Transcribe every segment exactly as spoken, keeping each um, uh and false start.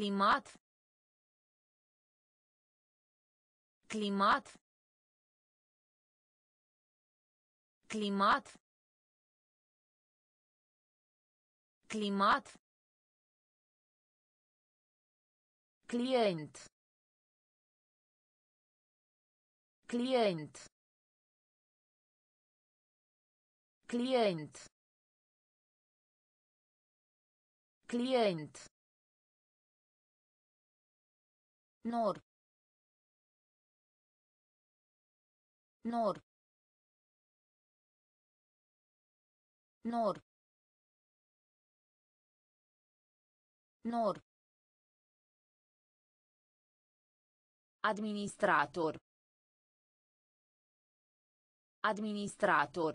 climat, climat, climat, climat, client, client, client, client, nor, nor, nor, nor, administrator, administrator,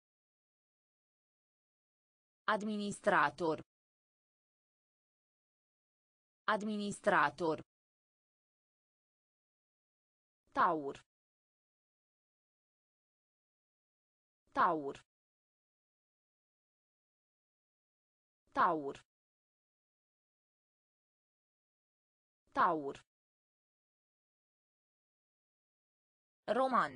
administrator, administrator, taur, taur, taur, taur, roman,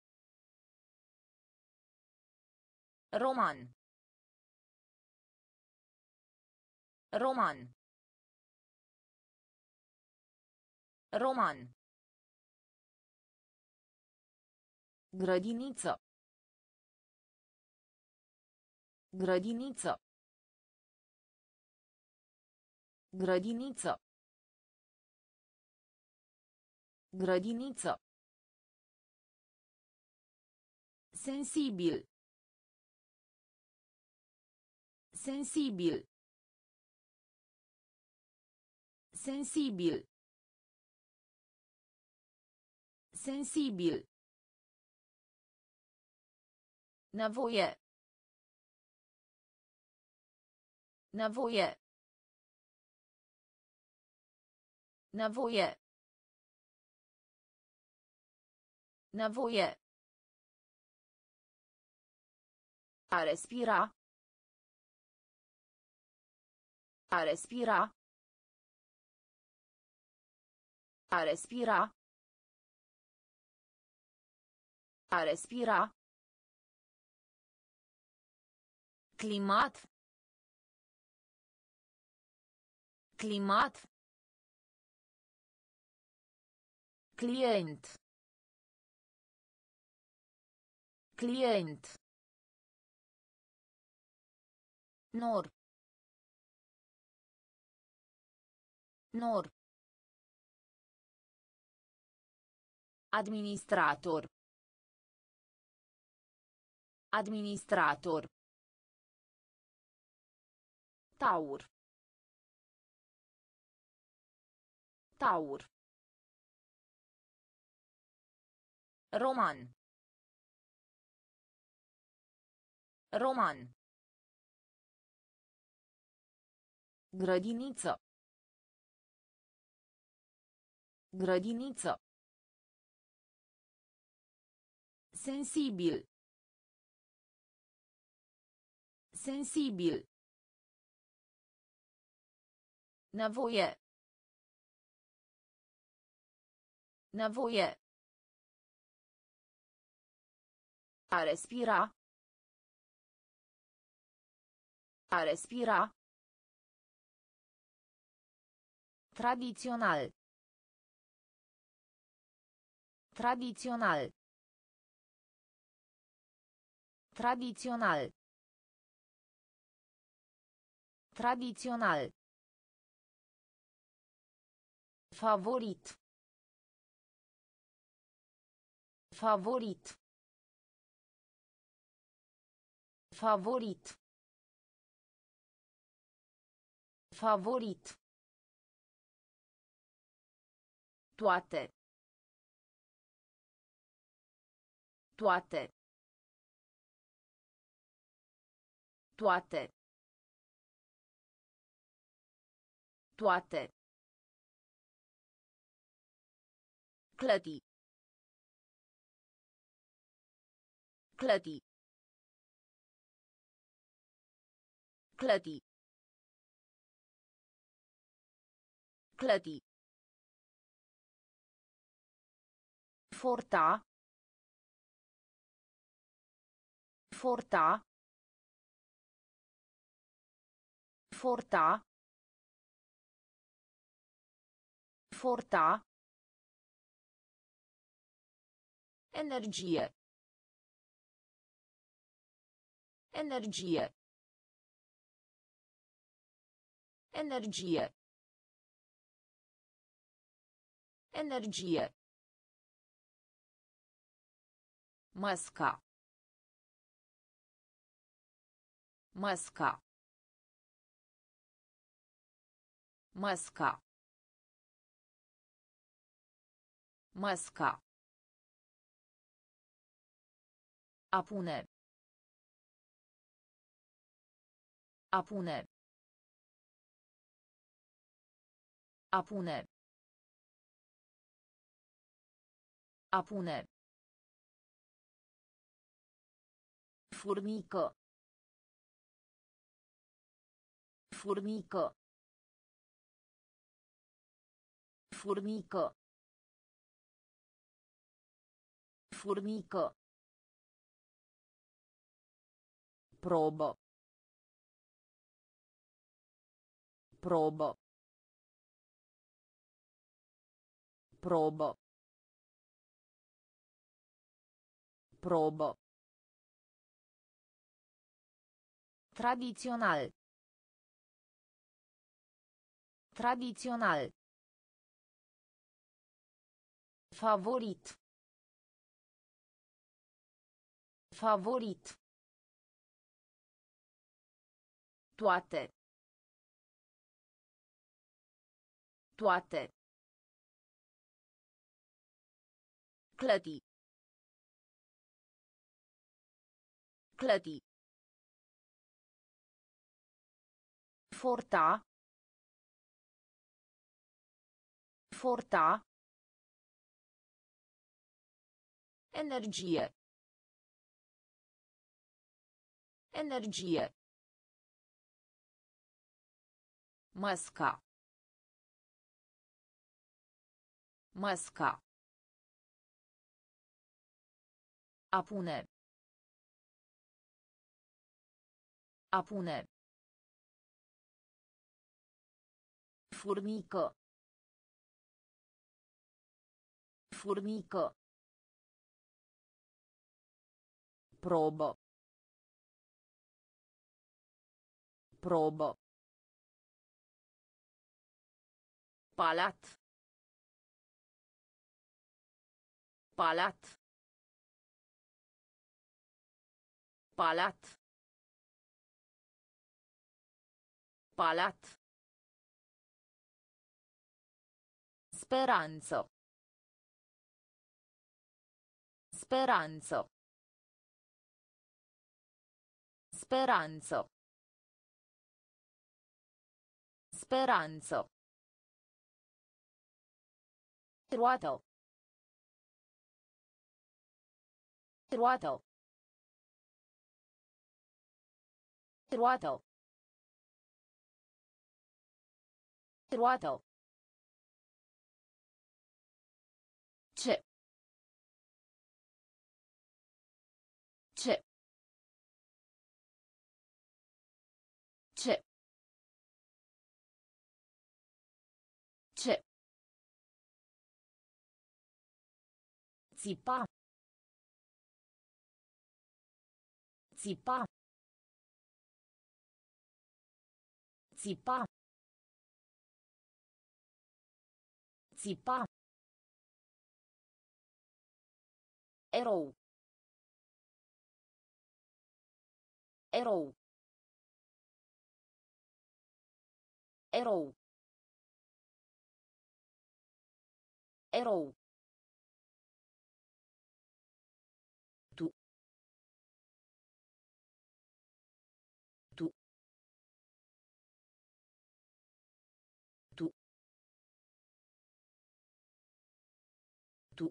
roman, roman, roman, grădiniță, grădiniță, grădiniță, grădiniță, sensibil, sensibil, sensibil, sensibil, nevoie, nevoie, nevoie, nevoie, a respira, a respira, a respira, a respira, climat, climat, client, client, nor, nor, administrator, administrator, taur, taur, roman, roman, grădiniță, grădiniță, sensibil, sensibil, nevoie, nevoie, a respira, a respira, tradițional, tradițional, tradițional, tradițional, favorit, favorit, favorit, favorit, toate, toate, toate, toate, clădi, clădi, clădi, Clădi. Forta. Forta. Forta. Forta. Energie. Energie. Energie. Energie. Masca. Masca. Masca. Masca. A pune. A pune. A pune. A pune. Furnică. Furnică. Furnică. Furnică. Probă. Probă. Probă. Probă. Tradițional. Tradițional. Favorit. Favorit. Toate. Toate. Clădi. Clădi. Forta. Forta. Energie. Energie. Masca. Masca. A pune. A pune. Furnică. Furnică. Probă. Probă. Palat. Palat. Palat. Palat. Speranță. Speranță. Speranță. Speranță. Roată. Roată. Roată. Roată. Ce. Ce. Ce. Ce. Țipa. Țipa. Țipa. Țipa. Erou. Erou. Erou. Erou. Tu. Tu. Tu. Tu.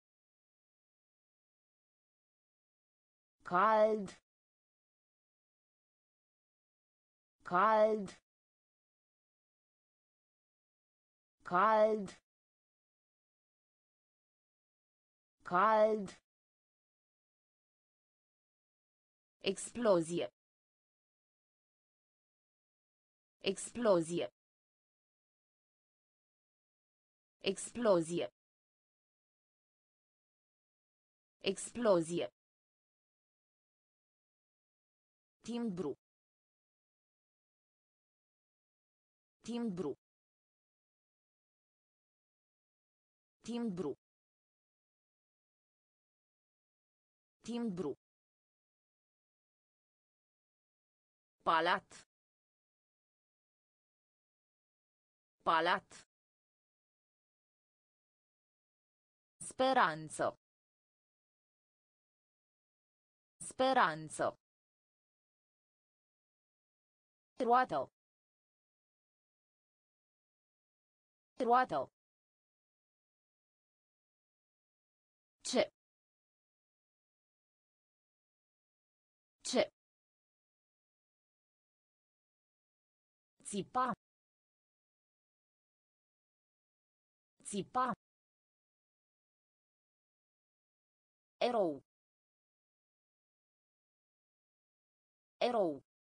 Cald. Cald. Cald. Cald. Explozie. Explozie. Explozie. Explozie. Timbru. Timbru. Timbru. Timbru. Palat. Palat. Speranță. Speranță. Roată. Roată. Ce. Ce. Țipa. Țipa. Erou. Erou.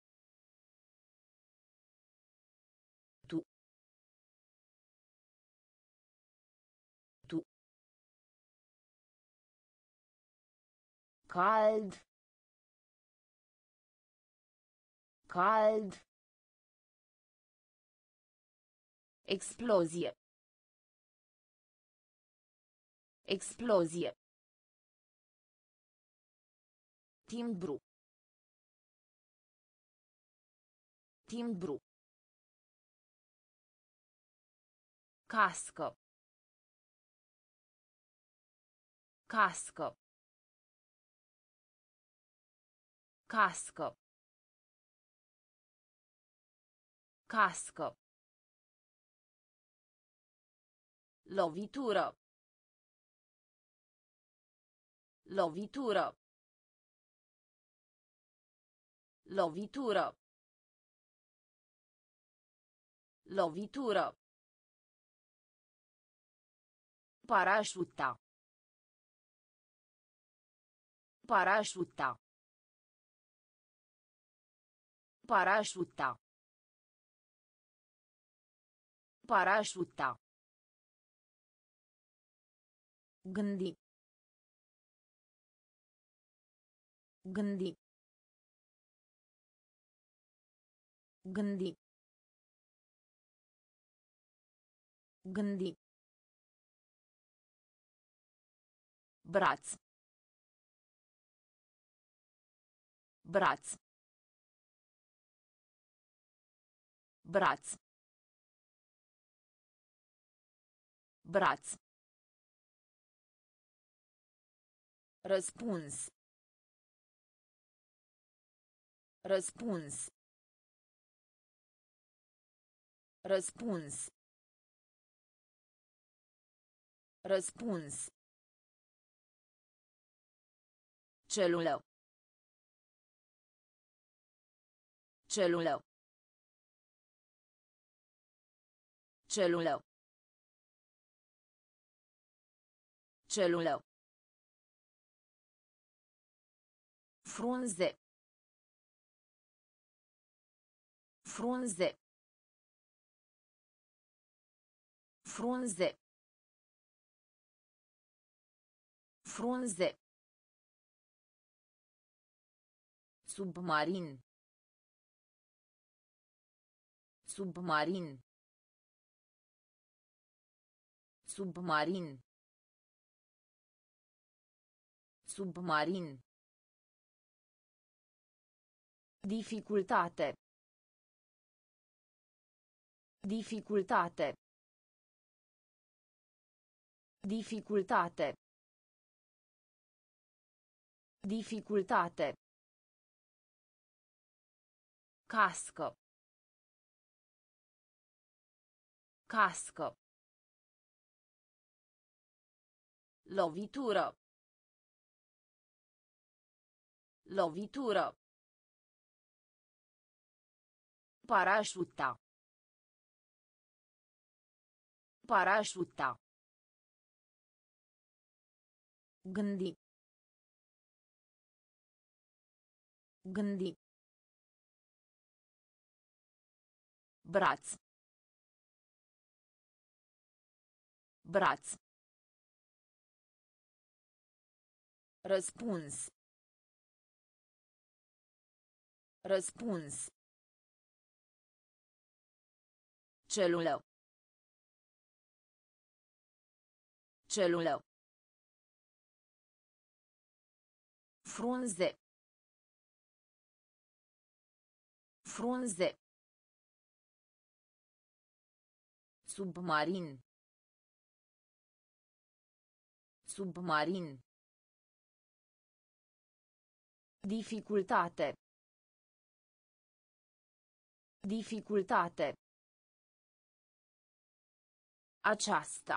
Tu. Tu. Cald. Cald. Explozie. Explozie. Timbru. Timbru. Cască. Cască. Cască. Cască. Lovitură. Lovitură. Lovitură. Lovitură. Parașuta. Parașuta. Parașuta. Parașuta. Gândi. Gândi. Gândi. Gândi. Braț. Braț. Braț. Braț. Răspuns. Răspuns. Răspuns. Răspuns. Celulă. Celulă. Celulă. Celulă. Frunze. Frunze. Frunze. Frunze. Submarin. Submarin. Submarin. Submarin. Dificultate. Dificultate. Dificultate. Dificultate. Cască. Cască. Lovitură. Lovitură. Parașuta. Parașuta. Gândi. Gândi. Braț. Braț. Răspuns. Răspuns. Celulă. Celulă. Frunze. Frunze. Submarin. Submarin. Dificultate. Dificultate. Aceasta.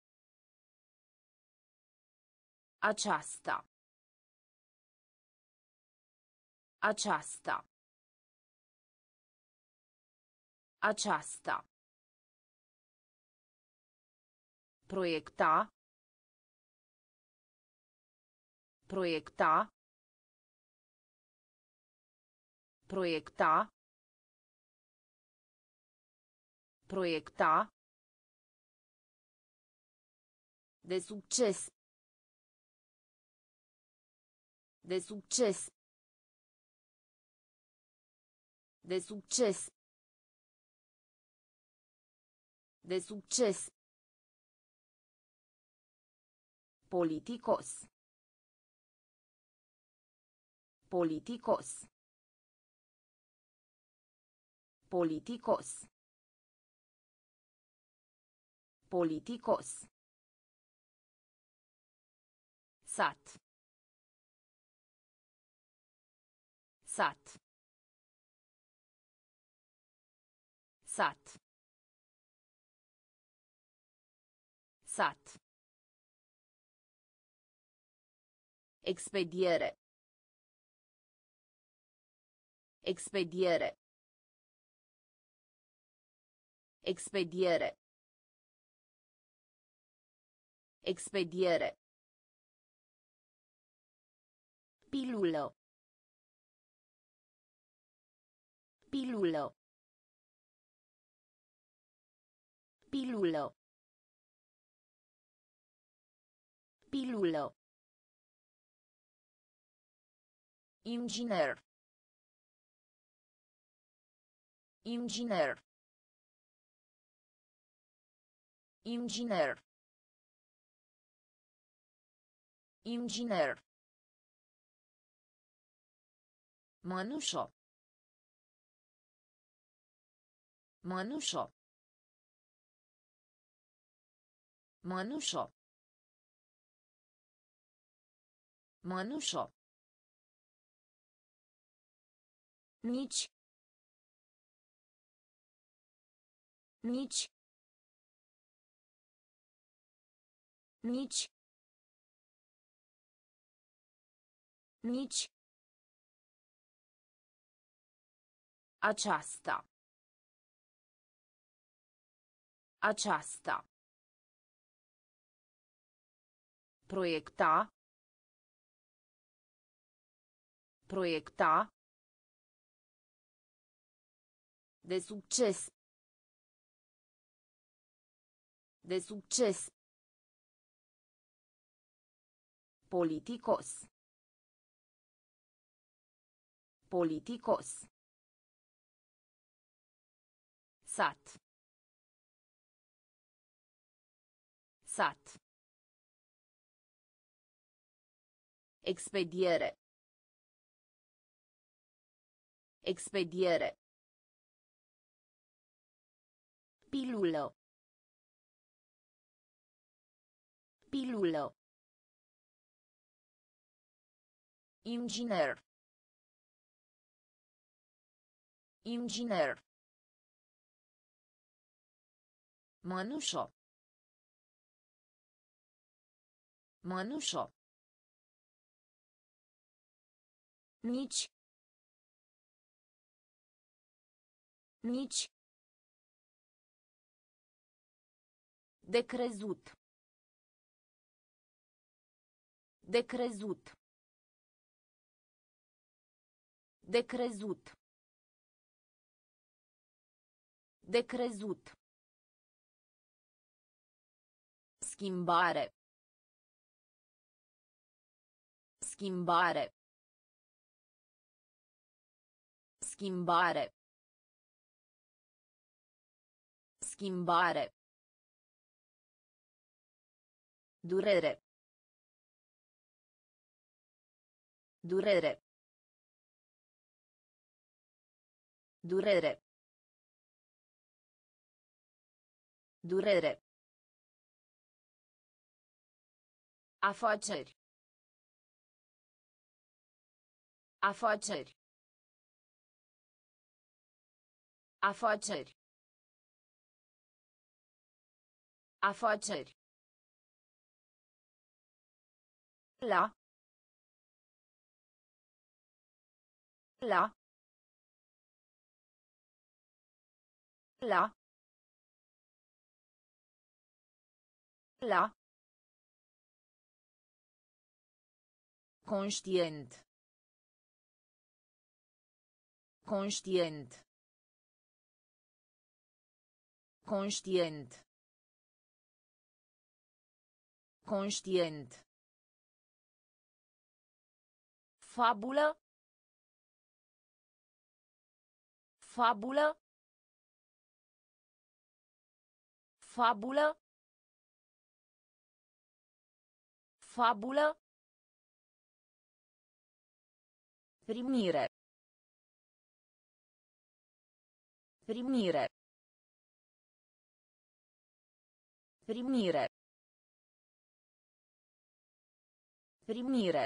Aceasta. Aceasta. Aceasta. Proiecta. Proiecta. Proiecta. Proiecta. De succes. De succes. De succes. De succes. Politicos. Politicos. Politicos. Politicos. Sat. Sat. Sat. Sat. Expediere. Expediere. Expediere. Expediere. Pilulă. Pilulă. Pilulă. Pilulă. Inginer. Inginer. Inginer. Inginer. Mănușă. Mănușă. Mănușă. Mănușă. Nici. Nici. Nici. Nici. Aceasta. Aceasta. Proiecta. Proiecta. De succes. De succes. Politicos. Politicos. Sat. Sat. Expediere. Expediere. Pilulă. Pilulă. Inginer. Inginer. Mănușă. Mănușă. Nici. Nici. De crezut. De crezut. De crezut. De crezut. Schimbare. Schimbare. Schimbare. Schimbare. Durere. Durere. Durere. Durere. Afaceri. Afaceri. Afaceri. Afaceri. La. La. La. La. Conștient. Conștient. Conștient. Conștient. Fabulă. Fabulă. Fabulă. Fabulă. Primire. Primire. Primire. Primire.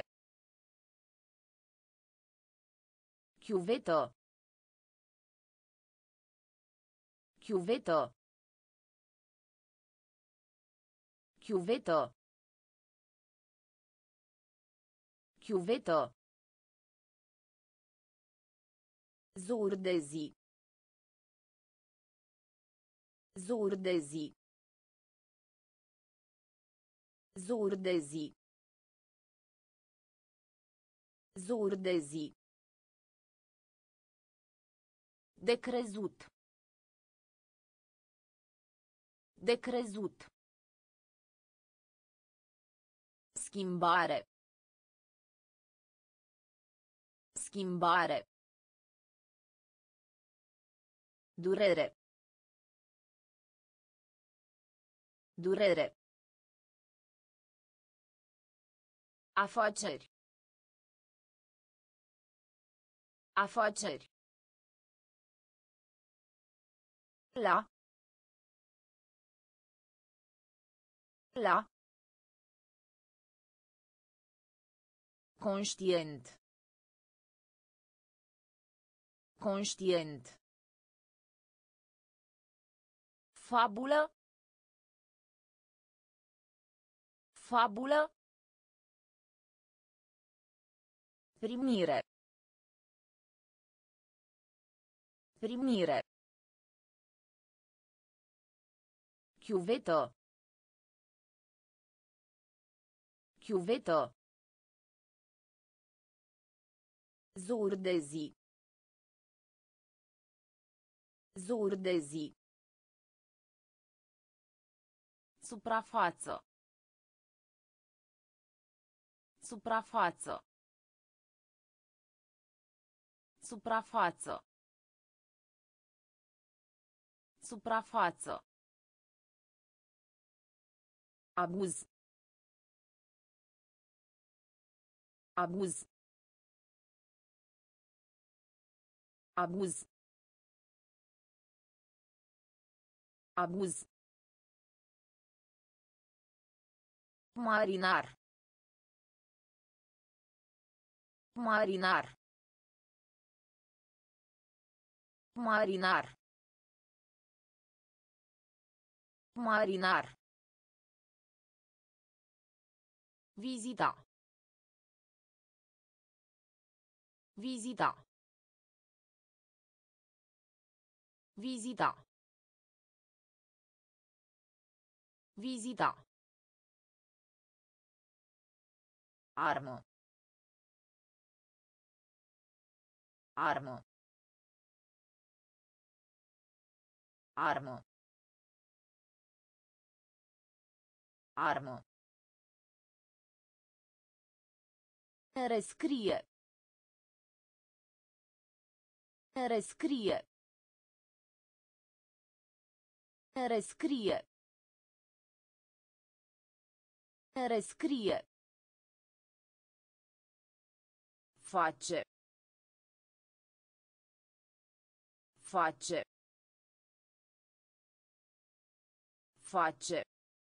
Chiuvetă. Chiuvetă. Chiuvetă. Chiuvetă. Zur de zi. Zur de zi. Zur de zi. Zur de zi. De crezut. De crezut. Schimbare. Schimbare. Durere. Durere. Afaceri. Afaceri. La. La. Conștient. Conștient. Fabulă. Fabulă. Primire. Primire. Chiuvetă. Chiuvetă. Zur de zi. Zur de zi. Suprafață. Suprafață. Suprafață. Suprafață. Abuz. Abuz. Abuz. Abuz. Marinar. Marinar. Marinar. Marinar. Vizita. Vizita. Vizita. Vizita. Armă. Armă. Armă. Armă. Rescrie. Rescrie. Rescrie. Rescrie. Face. Face. Face.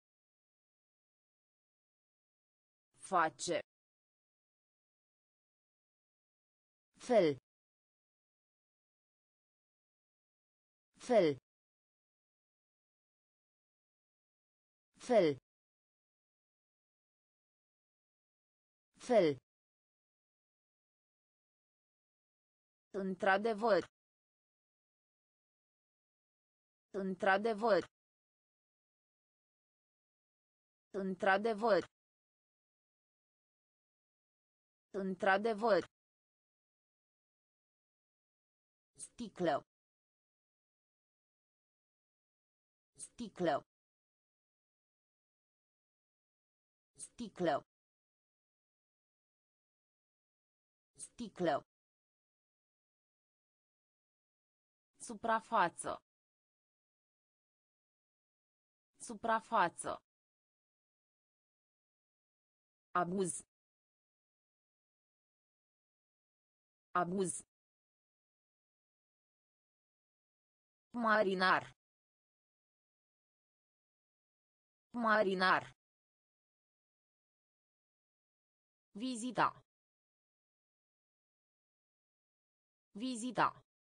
Face. Fel. Fel. Fel. Fel. Într-adevăr. Într-adevăr. Într-adevăr. Într-adevăr. Sticlă. Sticlă. Sticlă. Sticlă. Suprafață. Suprafață. Abuz. Abuz. Marinar. Marinar. Vizita. Vizita.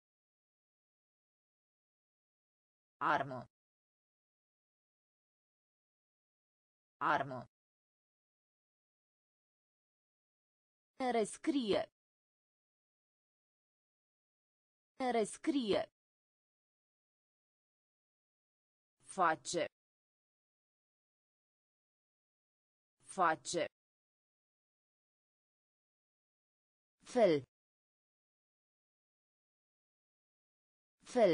Armă. Armă. Rescrie. Rescrie. Face. Face. Fel. Fel.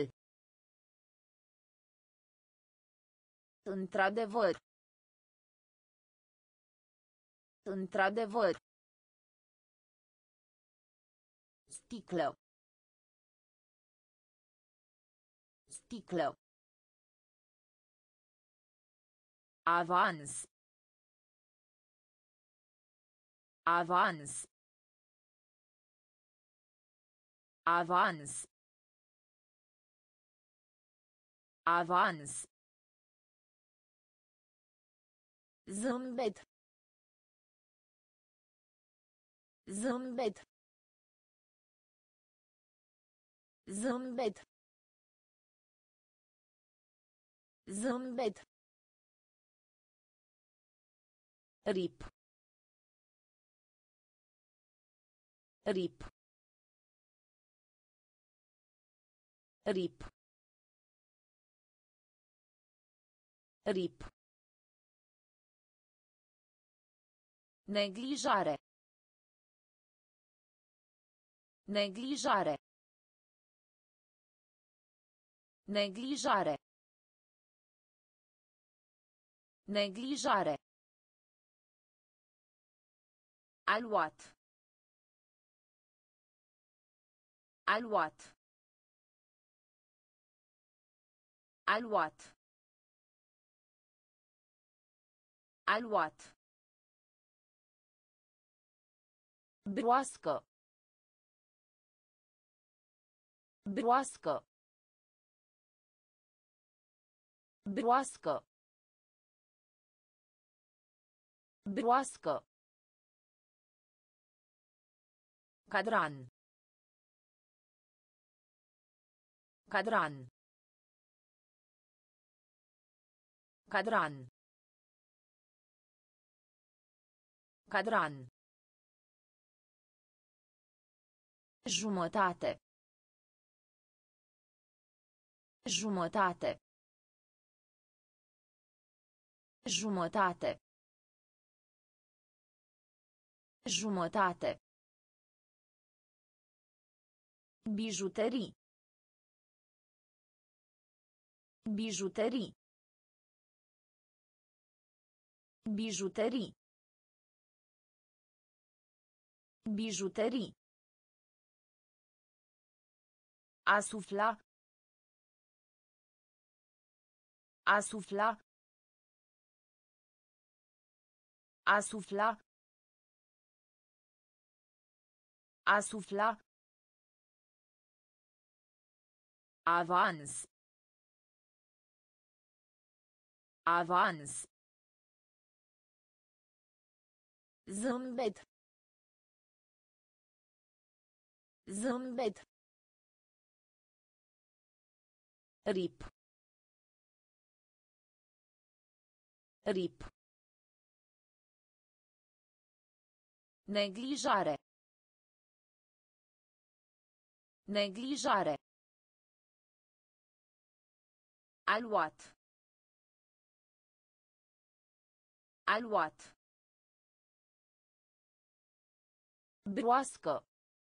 Într-adevăr. Într-adevăr. Sticlă. Sticlă. Avans. Avans. Avans. Avans. Zâmbet. Zâmbet. Zâmbet. Zâmbet. Rip. Rip. Rip. Rip. Neglijare. Neglijare. Neglijare. Neglijare. Aluat. Aluat. Aluat. Aluat. Broască. Broască. Broască. Broască. Cadran. Cadran. Cadran. Cadran. Jumătate. Jumătate. Jumătate. Jumătate. Bijuterii. Bijuterii. Bijuterii. Bijuterii. A sufla. A sufla. A sufla. A sufla. Avans. Avans. Zâmbet. Zâmbet. Rip. Rip. Neglijare. Neglijare. Aluat. Aluat. Broască.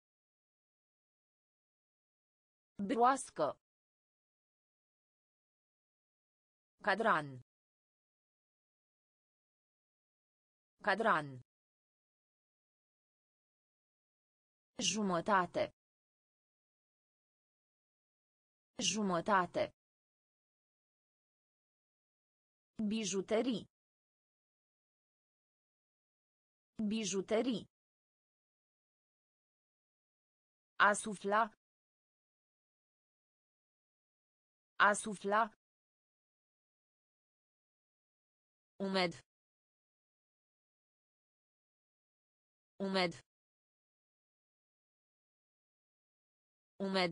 Broască. Cadran. Cadran. Jumătate. Jumătate. Bijuterii. Bijuterii. A sufla. A sufla. Umed. Umed. Umed.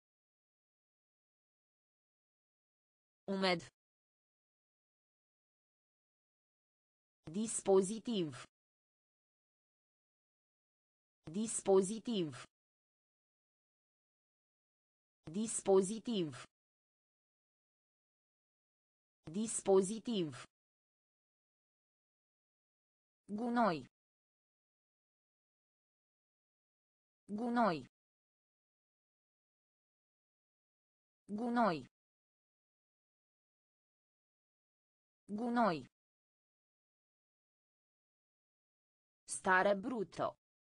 Umed. Dispozitiv. Dispozitiv. Dispozitiv. Dispozitiv. Gunoi. Gunoi. Gunoi. Gunoi. Stare brutto.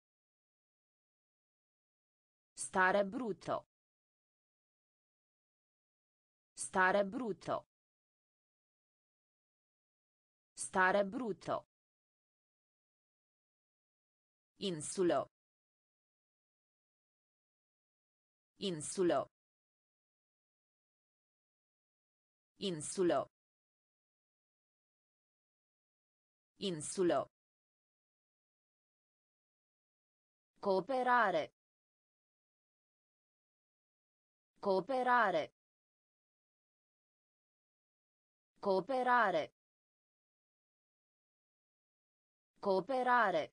Stare brutto. Stare brutto. Stare brutto. Insulo. Insulo. Insulo. Insulo. Cooperare. Cooperare. Cooperare. Cooperare.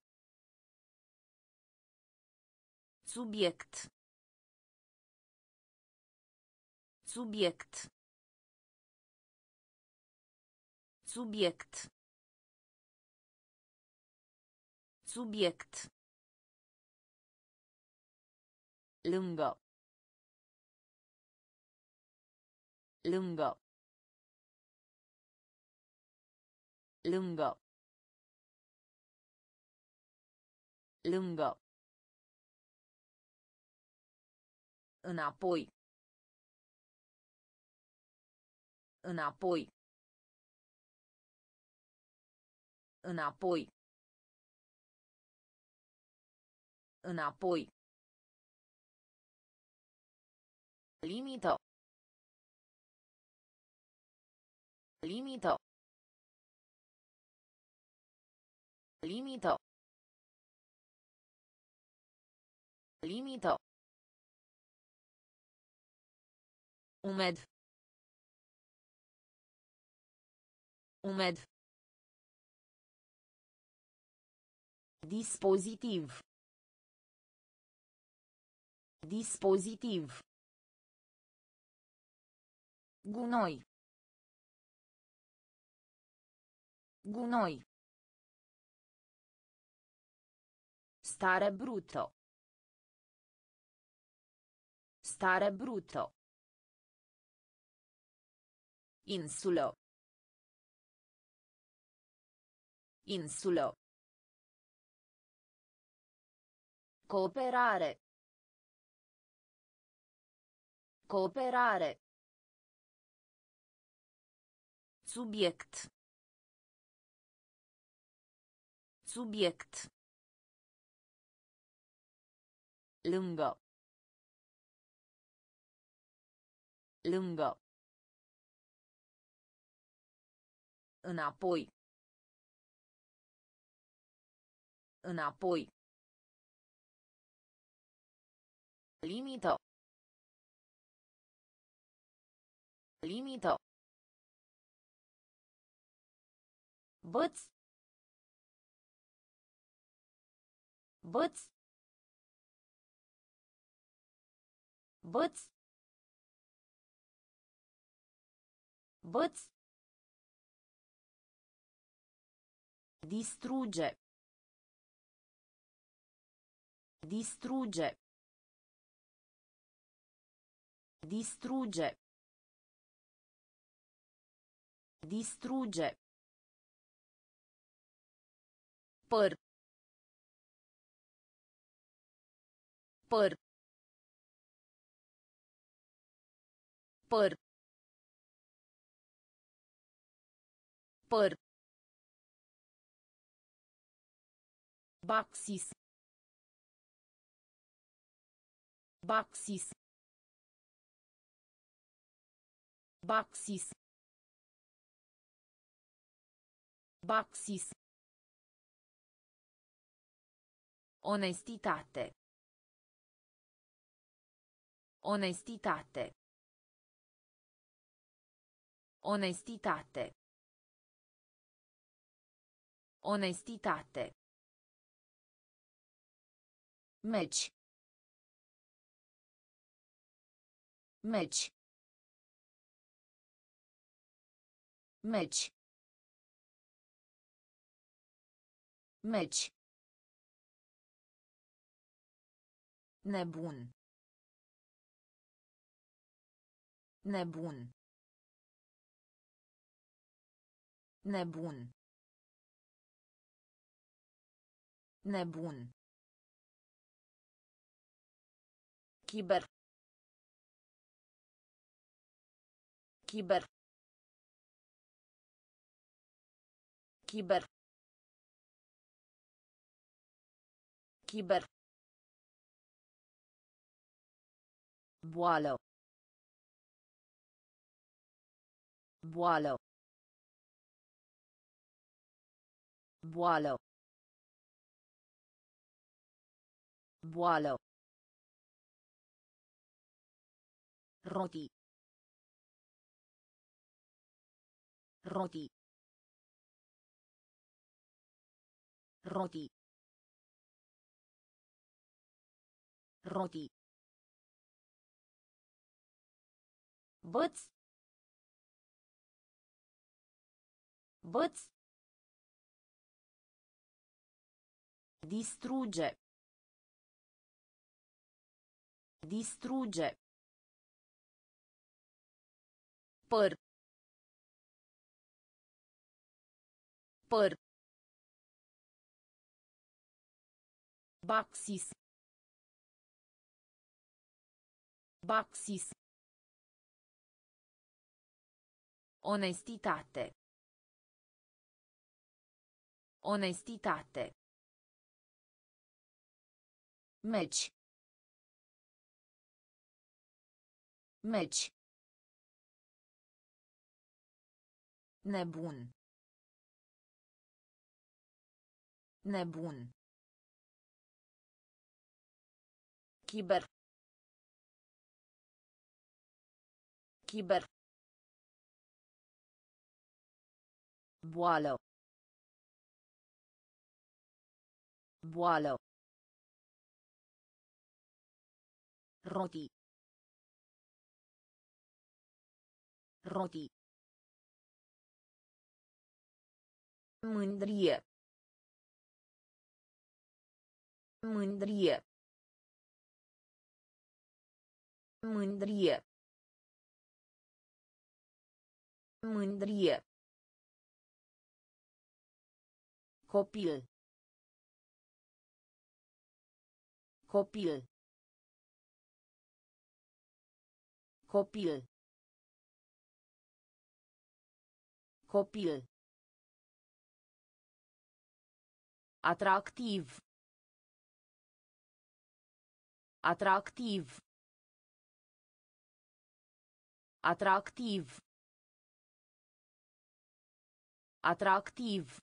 Subiect. Subiect. Subiect. Subiect. Lângă. Lângă. Lângă. Lângă. Înapoi. Înapoi. Înapoi. Înapoi. Limită. Limită. Limită. Limită. Umed. Umed. Dispozitiv. Dispozitiv. Gunoi. Gunoi. Stare brutto. Stare brutto. Insulo. Insulo. Cooperare. Cooperare. Subiect. Subiect. Lungo. Lungo. Înapoi. Înapoi. Limito. Limito. Băț. Băț. Băț. Băț. Distruge. Distruge. Distruge. Distruge. Păr. Păr. Păr. Păr. Baxis. Baxis. Baxis. Baxis. Onestitate. Onestitate. Onestitate. Onestitate. Meci. Meci. Meci. Meci. Nebun. Nebun. Nebun. Nebun. Chiber. Chiber. Chiber. Chiber. Boală. Boală. Boală. Boală. Roti. Roti. Roti. Roti. Băț. Băț. Distruge. Distruge. Păr. Păr. Baxis. Baxis. Onestitate. Onestitate. Meci. Meci. Nebun. Nebun. Chiber. Chiber. Boală. Boală. Roti. Roti. Mândrie. Mândrie. Mândrie. Mândrie. Copil. Copil. Copil. Copil. Atractiv. Atractiv. Atractiv. Atractiv.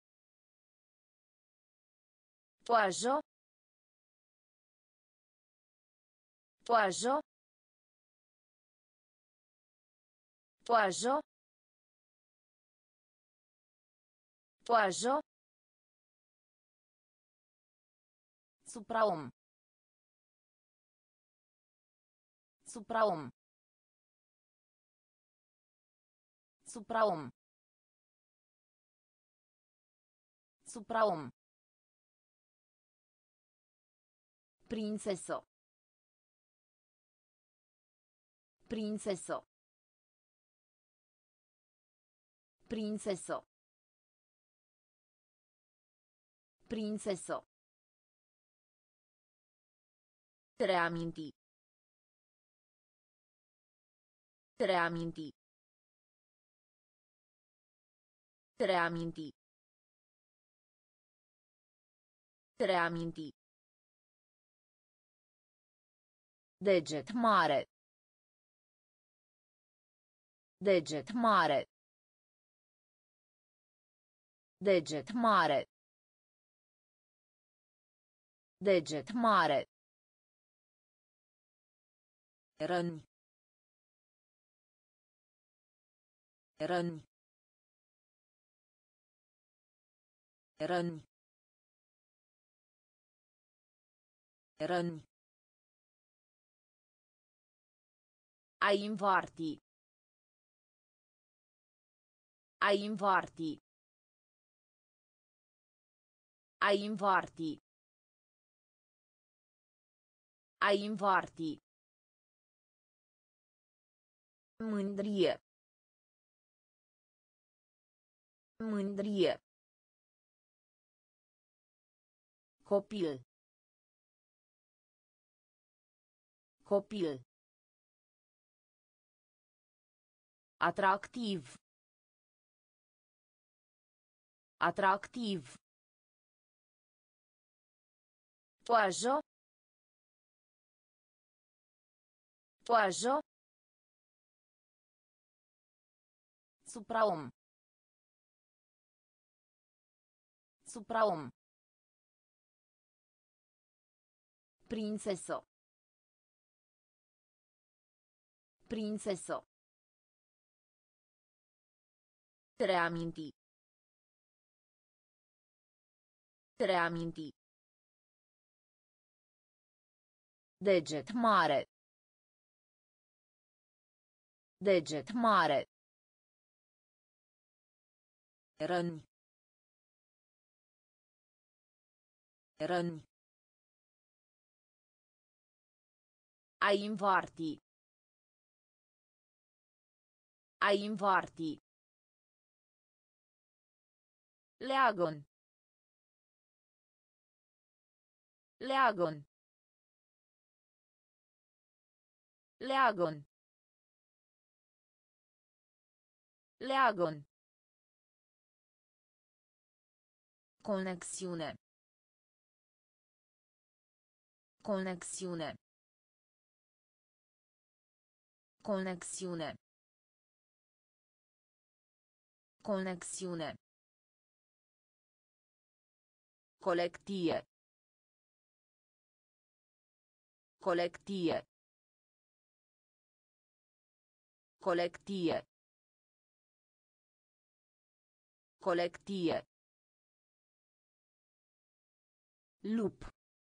Toajo. Toajo. Toajo. Toajo. Supraom. Supraom. Supraom. Supraom. Princeso. Princeso. Princeso. Princeso. Reaminti. Reaminti. Reaminti. Reaminti. Deget mare. Deget mare. Deget mare. Deget mare. Răni. Răni. Răni. Răni. A invarti. A invarti. A invarti. A invarti. Mândrie. Mândrie. Copil. Copil. Atractiv. Atractiv. Toajo. Toajo. Supraom. Supraom. Princeso. Princeso. Reaminti. Reaminti. Deget mare. Deget mare. Răni. Răni. A invarti. A invarti. Leagon. Leagon. Leagon. Leagon. Conexiune. Conexiune. Conexiune. Conexiune. Colectie. Colectie. Colectie. Colectie. Lup.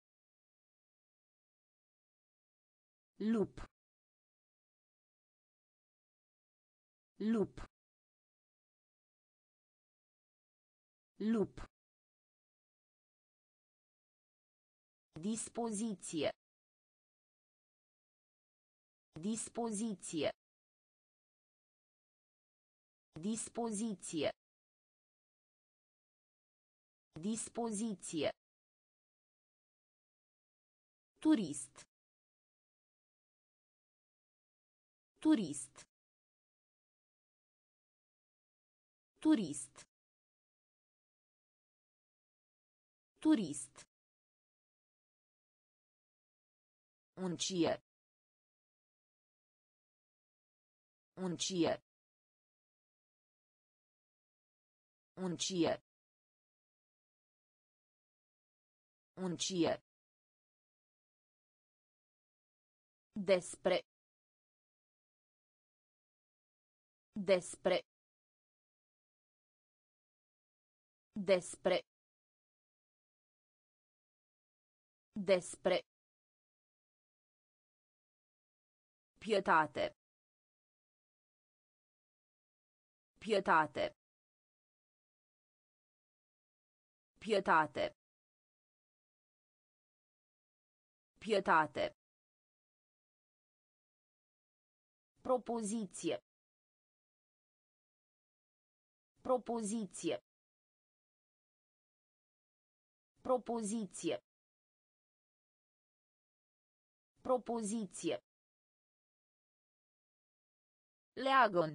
Lup. Lup. Lup. Dispoziție. Dispoziție. Dispoziție. Dispoziție. Turist. Turist. Turist. Turist. Uncie. Uncie. Uncie. Uncie. Despre. Despre. Despre. Despre. Pietate. Pietate. Pietate. Pietate. Propoziție. Propoziție. Propoziție. Propoziție. Leagăn.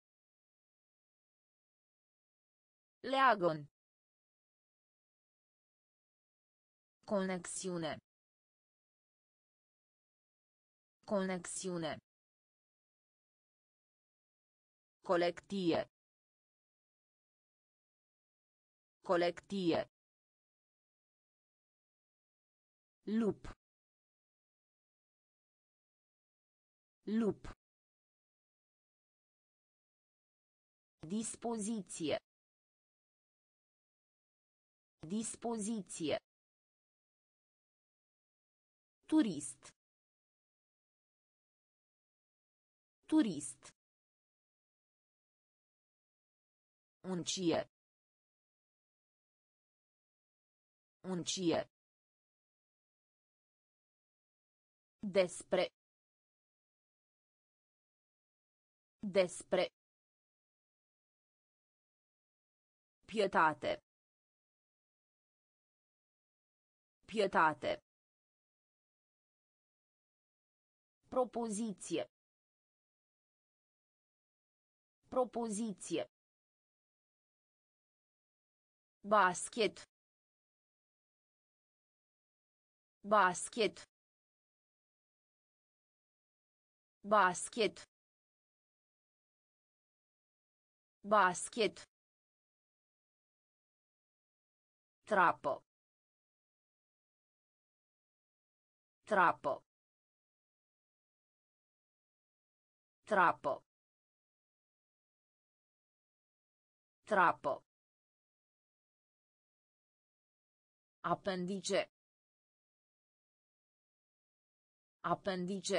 Leagăn. Conexiune. Conexiune. Colectie. Colectie. Lup. Lup. Dispoziție. Dispoziție. Turist. Turist. Uncie. Uncie. Despre. Despre. Pietate. Pietate. Propoziție. Propoziție. Basket. Basket. Basket. Basket. Trapă. Trapă. Trapă. Trapă. Apendice. Apendice.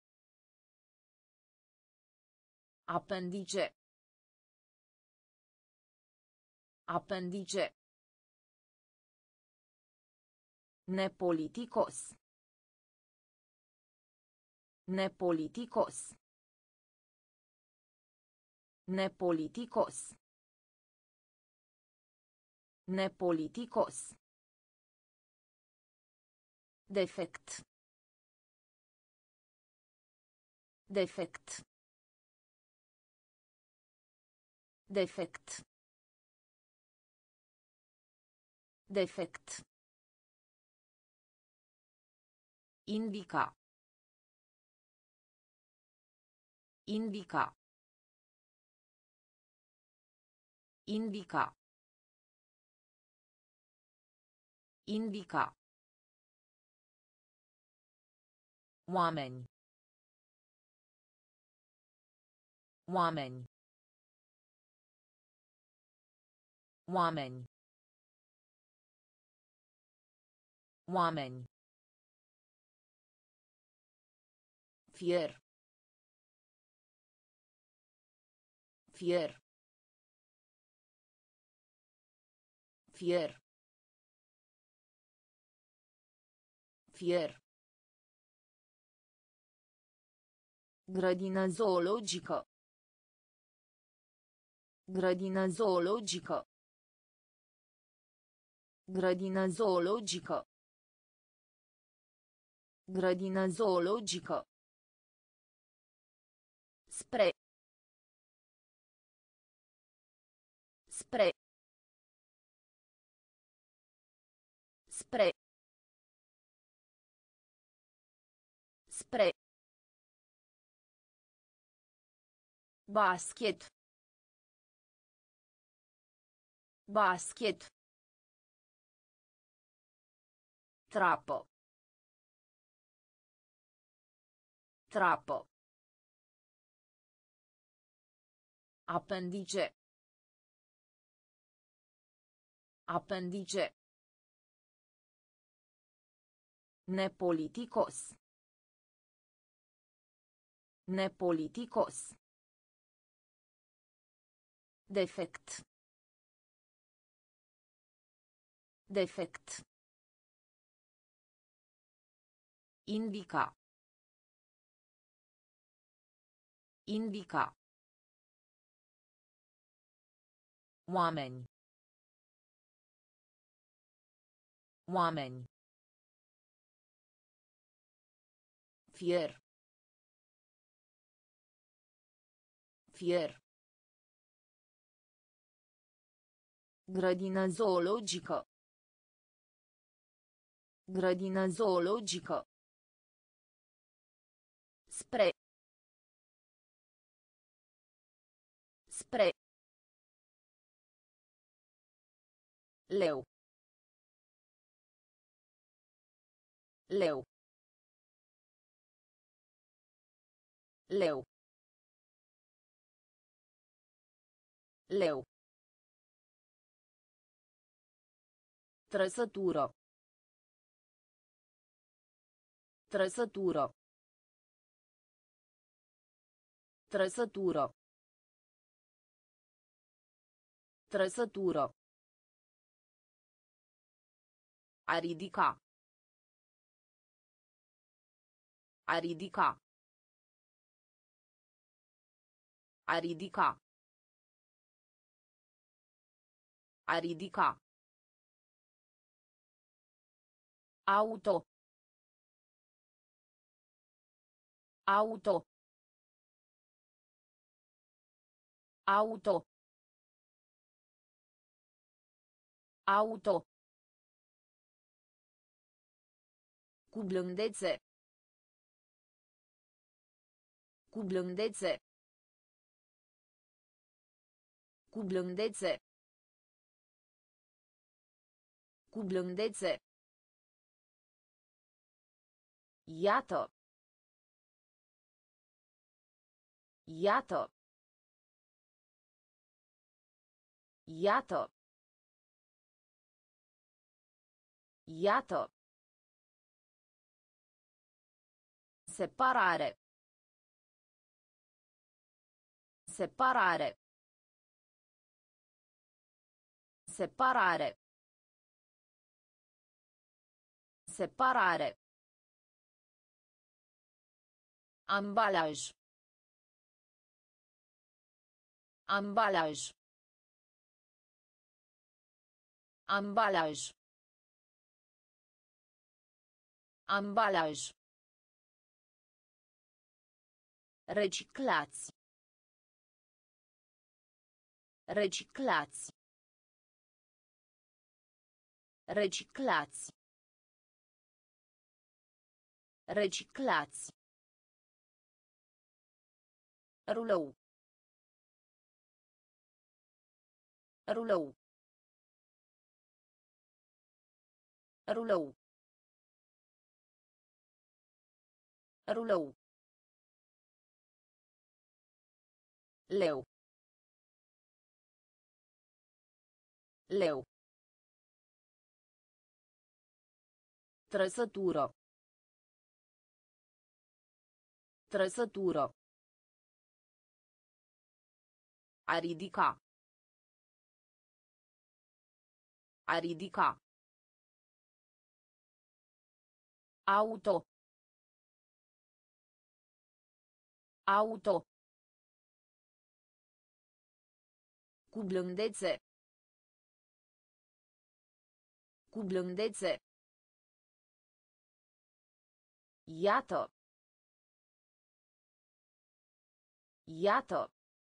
Apendice. Apendice. Nepoliticos. Nepoliticos. Nepoliticos. Nepoliticos. Defect. Defect. Defect. Defect. Indica. Indica. Indica. Indica. Oameni. Oameni. Oameni. Oameni. Fier. Fier. Fier. Fier. Grădină zoologică. Grădină zoologică. Grădină zoologică. Grădină zoologică. Spre. Spre. Spre. Spre. Basket. Basket. Trapă. Trapă. Apendice. Apendice. Nepoliticos. Nepoliticos. Defect. Defect. Indica. Indica. Oameni. Oameni. Fier. Fier. Grădină zoologică. Grădină zoologică. Spre. Spre. Leu. Leu. Leu. Leu. Trăsătură. Trăsătură. Trăsătură. Trăsătură. A ridica. A ridica. A ridica. A ridica. Auto. Auto. Auto. Auto. Cu blândețe. Cu blândețe. Cu blândețe. Cu blândețe. Iată. Iată. Iată. Iată. Separare. Separare. Separare. Separare. Ambalaj. Ambalaj. Ambalaj. Ambalaj. Reciclați. Reciclați. Reciclați. Reciclați. Rulou. Rulou. Rulou. Rulou. Leu. Leu. Trăsătură. Trăsătură. A ridica. A ridica. Auto. Auto. Cu blândețe. Cu blândețe. Iată. Iată.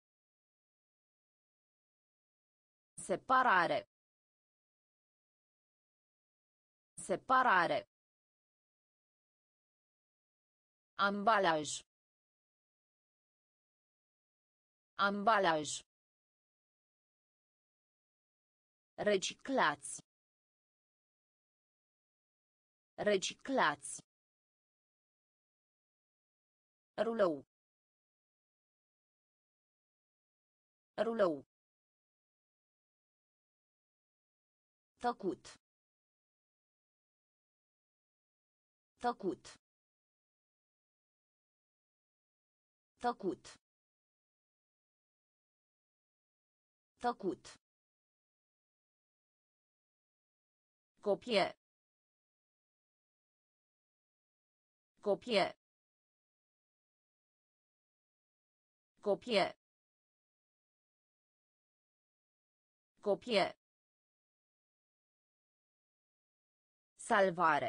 Separare. Separare. Ambalaj. Ambalaj. Reciclați. Reciclați. Rulou. Rulou. Tăcut. Tăcut. Tăcut. Tăcut. Copie. Copie. Copie. Copie. Salvare.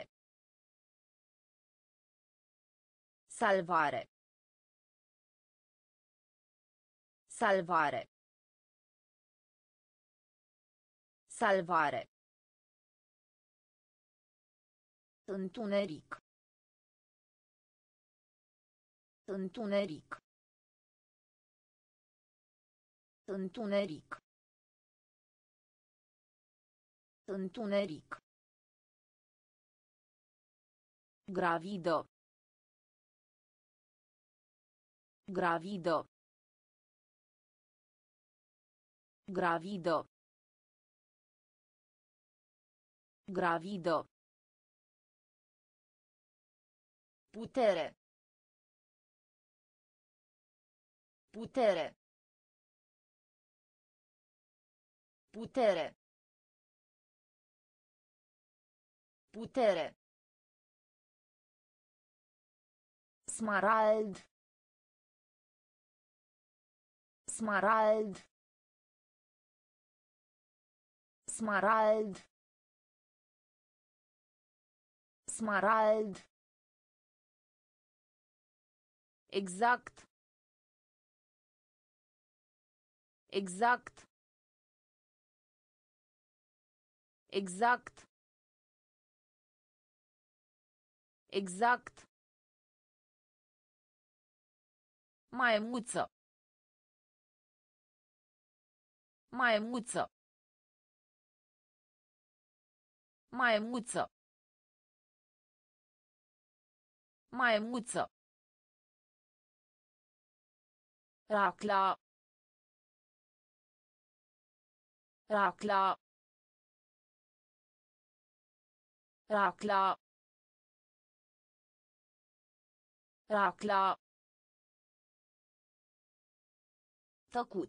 Salvare. Salvare. Salvare. Întuneric. Întuneric. Întuneric. Întuneric. Gravidă. Gravidă. Gravidă. Gravidă. Putere. Putere. Putere. Putere. Smarald. Smarald. Smarald. Smarald. Exact. Exact. Exact. Exact. Maimuță. Maimuță. Maimuță. Maimuță. Racla. Racla. Racla. Racla. Tăcut.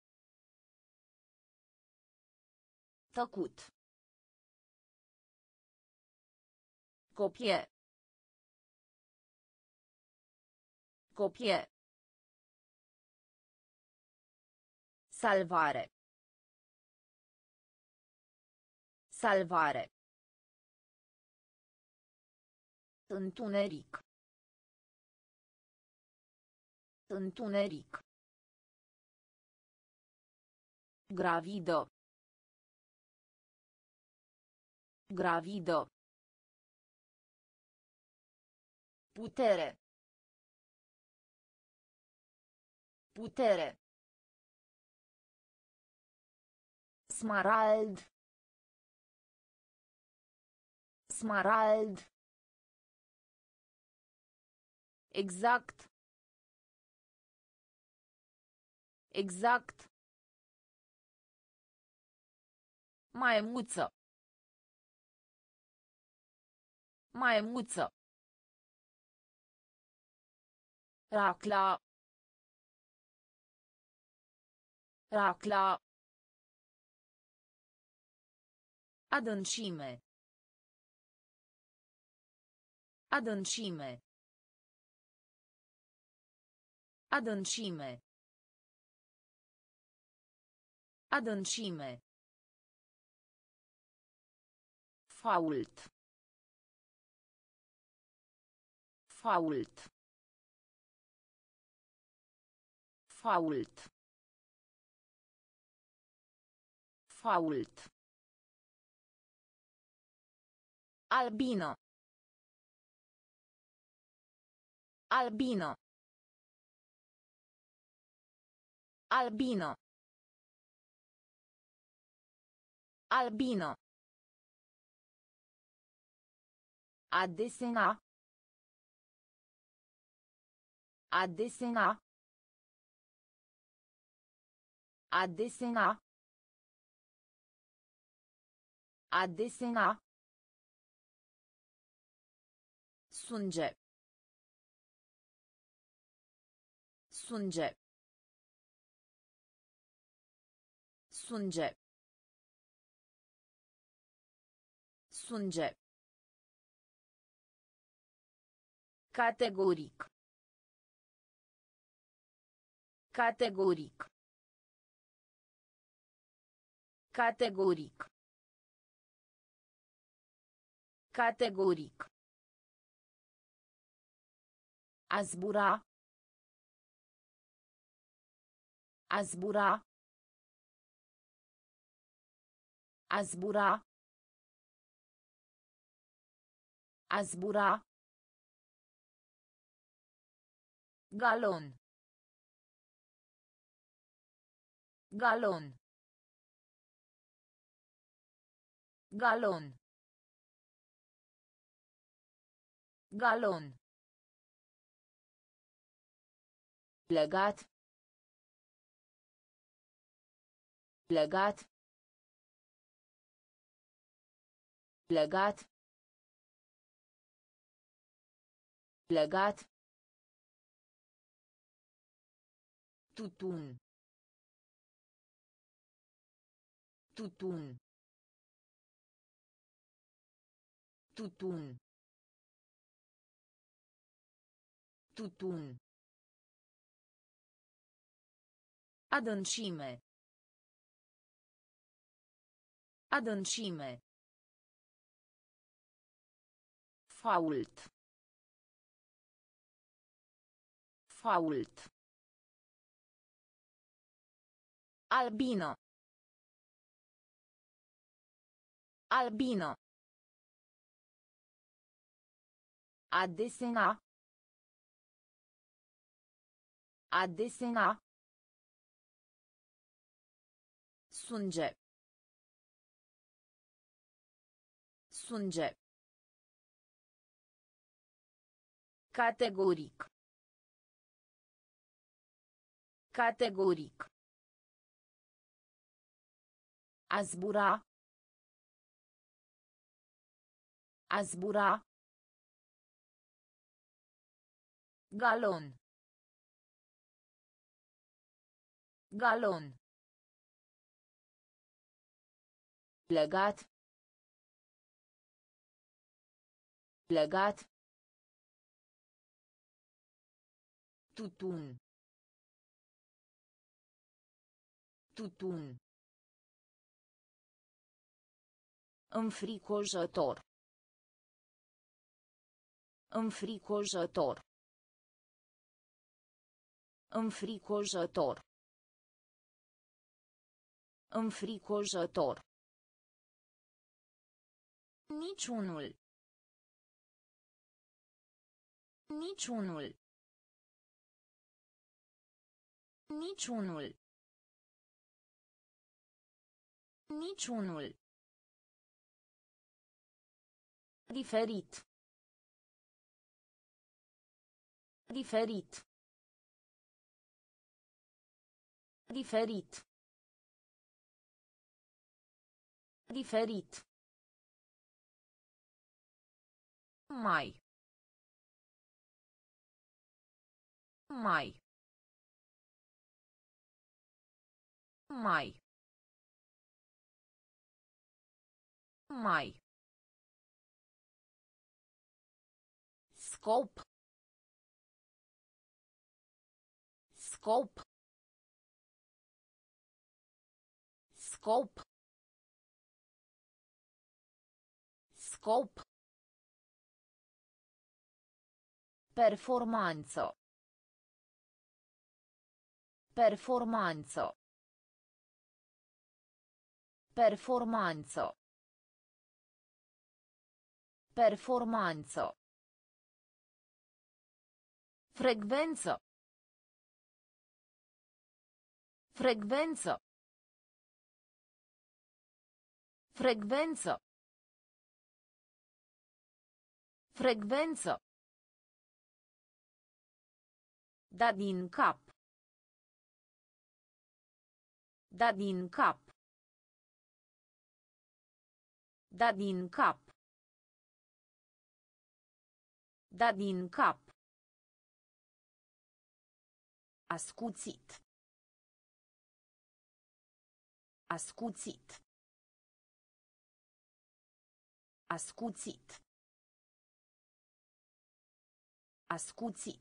Tăcut. Copie. Copie. Salvare. Salvare. Întuneric. Întuneric. Gravidă. Gravidă. Putere. Putere. Smarald. Smarald. Exact. Exact. Maimuță. Maimuță. Racla. Racla. Adâncime. Adâncime. Adâncime. Adâncime. Fault. Fault. Fault. Fault. Albino. Albino. Albino. Albino. A desena. A desena. A desena. A desena. Sunge. Sunge. Sunge. Sunge. Categoric. Categoric. Categoric. Categoric. A zbura. A zbura. A zbura. A zbura. Galon. Galon. Galon. Galon. Legat. Legat. Legat. Legat. Tutun. Tutun. Tutun. Tutun. Adâncime. Adâncime. Fault. Fault. Albino. Albino. A desena. A desena. Sunge. Sunge. Categoric. Categoric. A zbura. A zbura. Galon. Galon. Legat. Legat. Tutun. Tutun. Înfricoșător. Înfricoșător. Înfricoșător. Înfricoșător. Niciunul. Niciunul. Niciunul. Niciunul. Diferit. Diferit. Diferit. Diferit. Mai. Mai. Mai. Mai. Scop. Scop. Scop. Scop. Performanță. Performanță. Performanță. Performanță. Frecvență. Frecvență. Frecvență. Frecvență. Da din cap. Da din cap. Da din cap. Da din cap. Ascuțit. Ascuțit. Ascuțit. Ascuțit.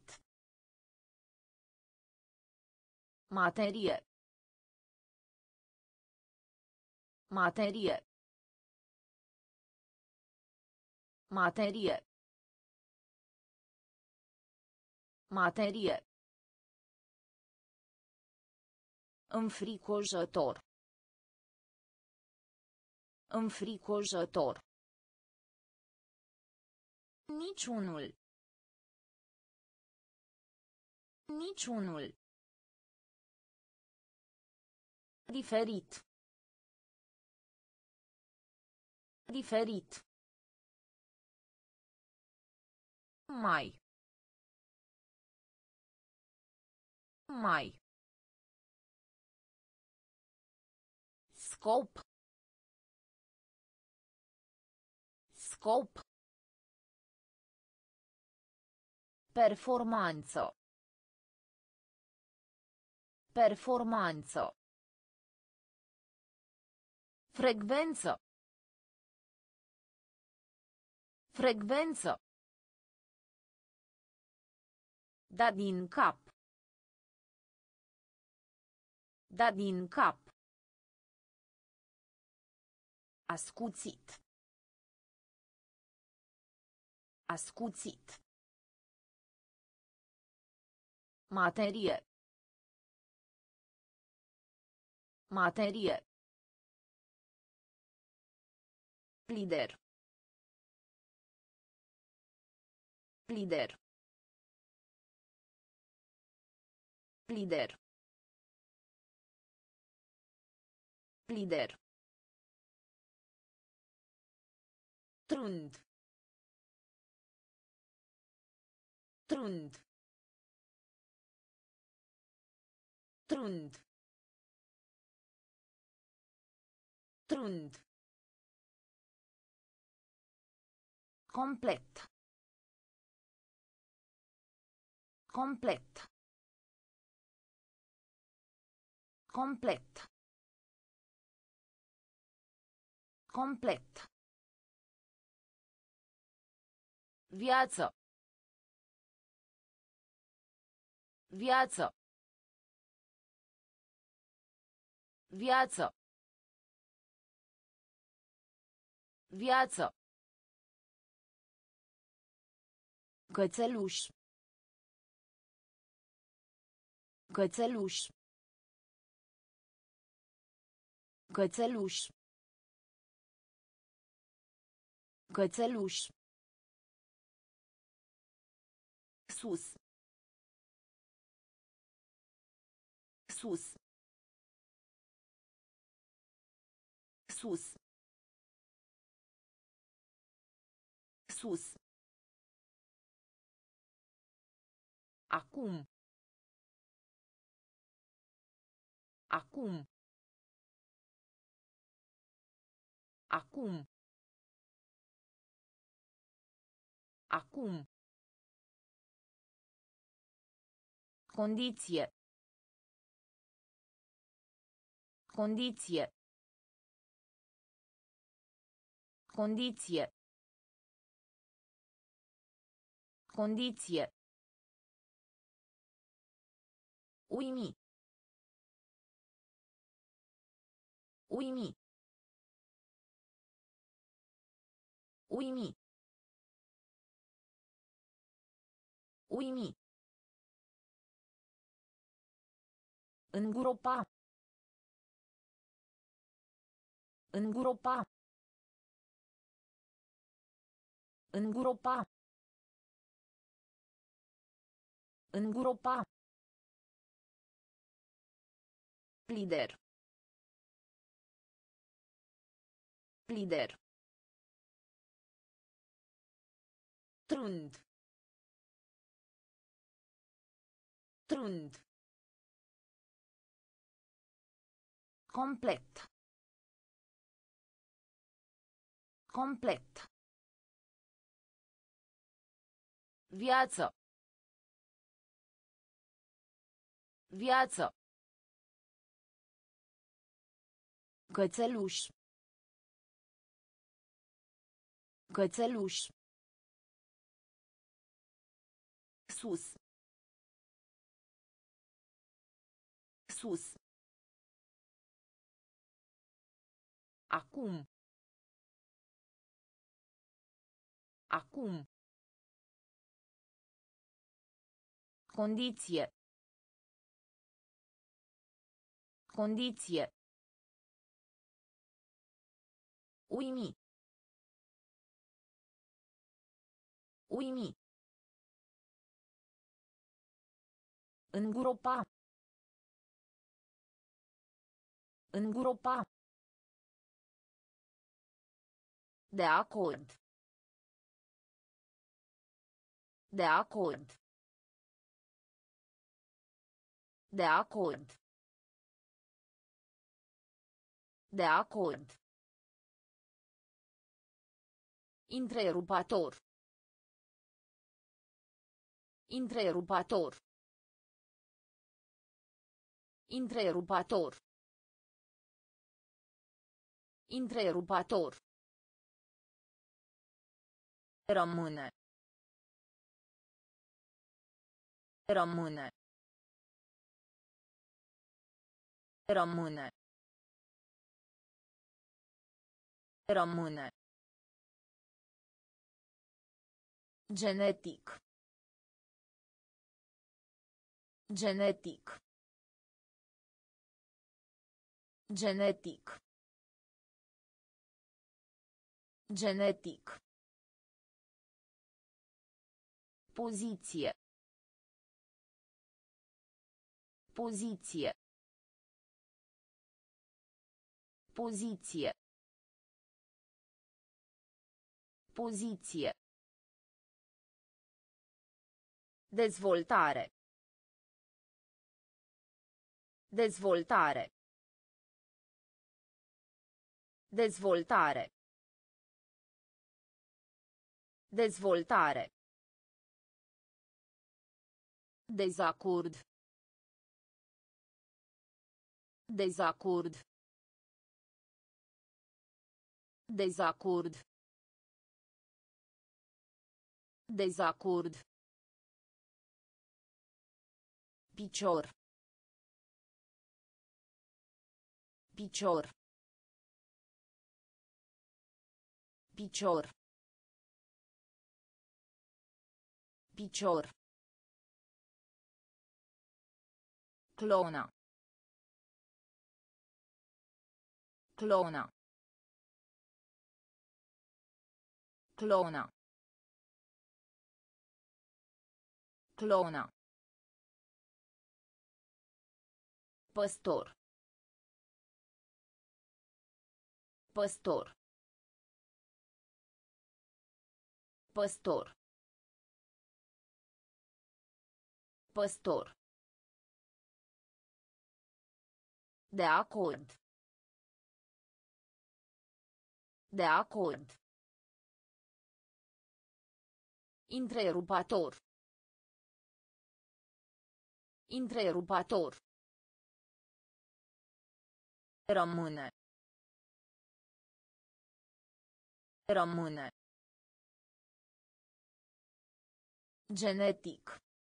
Materie. Materie. Materie. Materie. Înfricoșător. Înfricoșător. Niciunul. Niciunul. Diferit. Diferit. Mai. Mai. Scop. Scop. Performanță. Performanță. Frecvență. Frecvență. Da din cap. Da din cap. Ascuțit. Ascuțit. Materie. Materie. Lider. Lider. Lider. Lider. Trund. Trund. Trund. Trund. Complet. Complet. Complet. Complet. Viață. Viață. Viață. Viață. Cățeluș. Cățeluș. Cățeluș. Cățeluș. Sus. Sus. Sus. Sus. Acum. Acum. Acum. Acum. Condiție. Condiție. Condiție. Condiție. Uimi. Uimi. Uimi. Uimi. Îngropa. Îngropa. Îngropa. Îngropa. Lider. Lider. Trund. Trund. Complet. Complet. Viață. Viață. Cățeluș. Cățeluș. Sus. Sus. Acum. Acum. Condiție. Condiție. Uimi. Uimi. Îngropa. Îngropa. De acord. De acord. De acord. De acord. Întrerupator. Întrerupator. Întrerupator. Întrerupator. Rămâne. Rămâne. Rămâne. Rămâne. Genetic. Genetic. Genetic. Genetic. Poziție. Poziție. Poziție. Poziție. Dezvoltare. Dezvoltare. Dezvoltare. Dezvoltare. Dezacord. Dezacord. Dezacord. Dezacord. Picior. Picior. Picior. Picior. Clona. Clona. Clona. Clona. Păstor. Păstor. Păstor. Păstor. De acord. De acord. Întrerupator. Întrerupator. Rămâne. Rămâne. Genetic.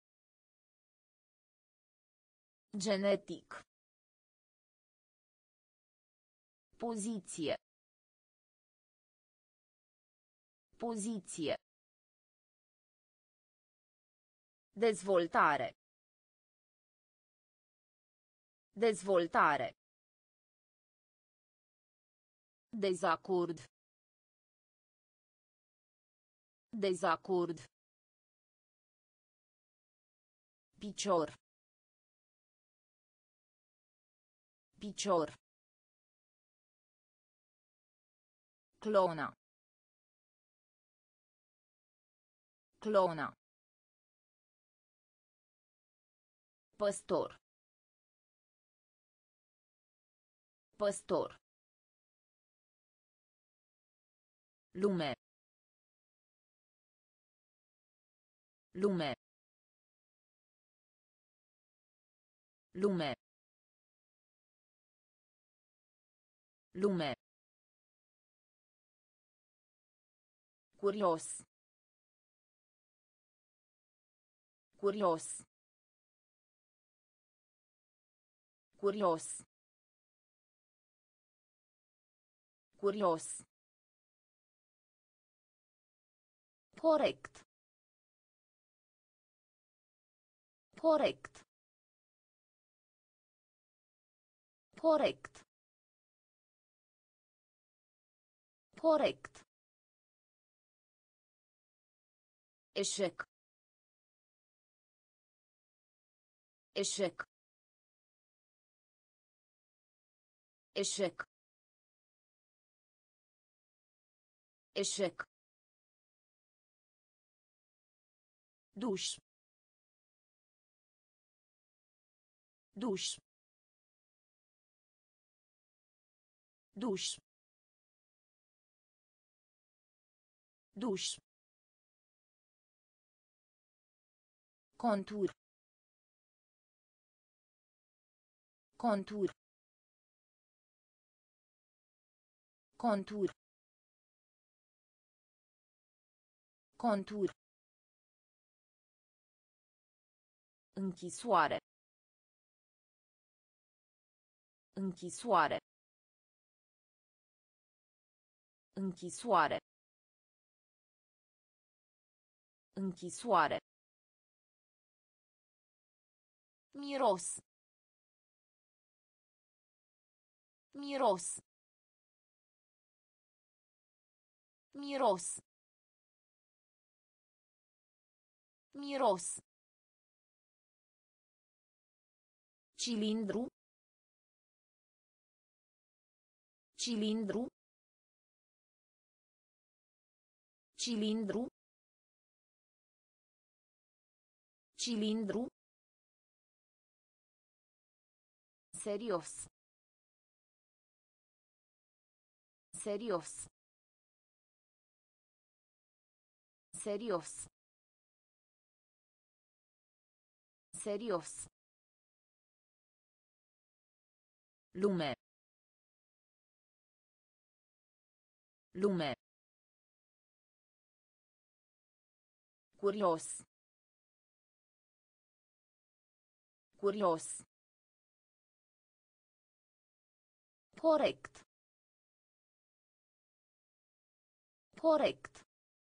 Genetic. Poziție. Poziție. Dezvoltare. Dezvoltare. Dezacord. Dezacord. Picior. Picior. Clona. Clona. Păstor. Păstor. Lume. Lume. Lume. Lume. Curios. Curios. Curios. Curios. Corect. Corect. Corect. Corect. Eșec. Eșec. Eșec. Eșec. Duș. Duș. Duș. Duș. Contur. Contur. Contur. Contur. Închisoare. Închisoare. Închisoare. Închisoare. Miros. Miros. Miros. Miros. Cilindru. Cilindru. Cilindru. Cilindru. Serios. Serios. Serios. Serios. Lume. Lume. Curios. Curios. Corect. Corect.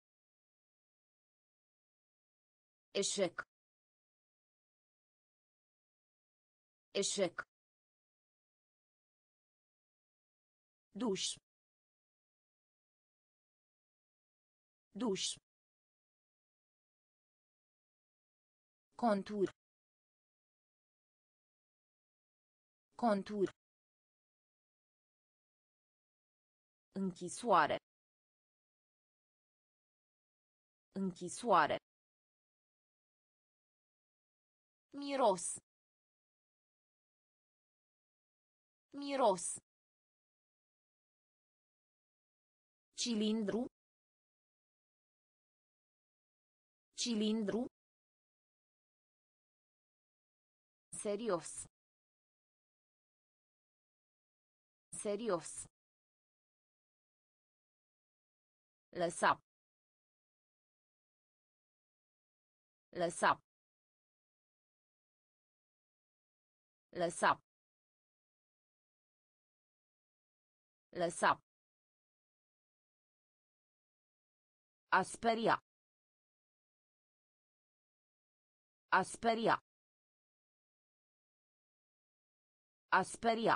Eșec. Eșec. Duș. Duș. Contur. Contur. Închisoare. Închisoare. Miros. Miros. Cilindru. Cilindru. Serios. Serios. Lăsa. Lăsa. Lăsa. Lăsa. A speria. A speria. A speria.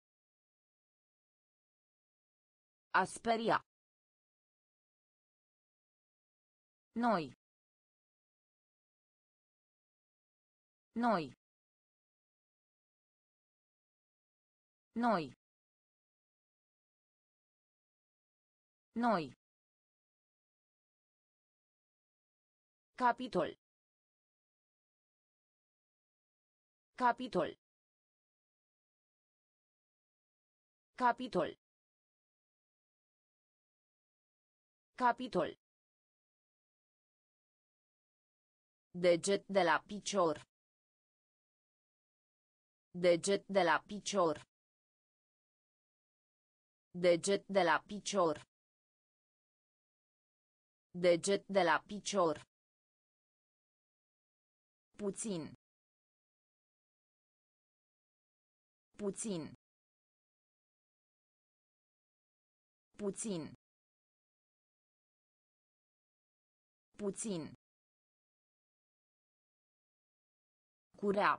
A speria. Noi. Noi. Noi. Noi. Capitol. Capitol. Capitol. Capitol. Deget de la picior. Deget de la picior. Deget de la picior. Deget de la picior. Puțin. Puțin. Puțin. Puțin. Curea.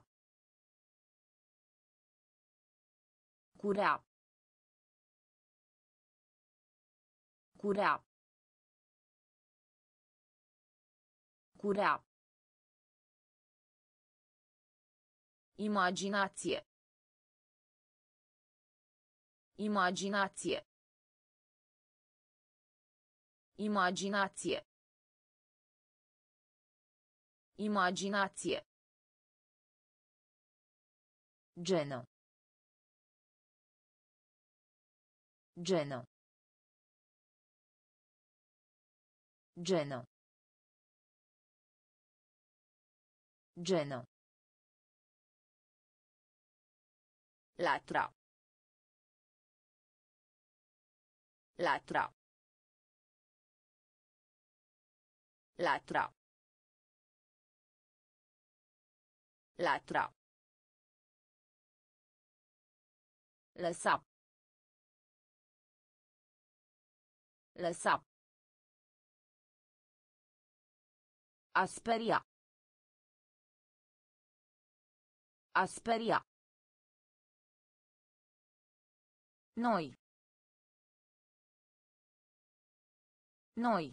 Curea. Curea. Curea. Imaginație. Imaginație. Imaginație. Imaginație. Genă. Genă. Genă. Genă. Latra. Latra. Latra. Latra. Lăsa. Lăsa. A speria. A speria. Noi. Noi.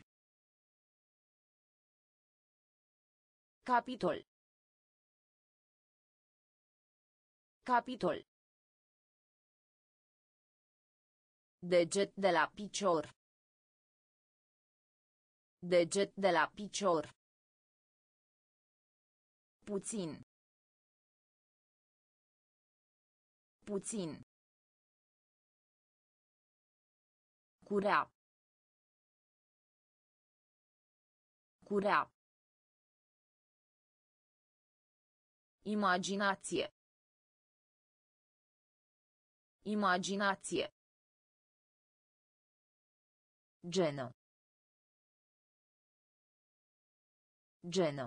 Capitol. Capitol. Deget de la picior. Deget de la picior. Puțin. Puțin. Curea. Curea. Imaginație. Imaginație. Genă. Genă.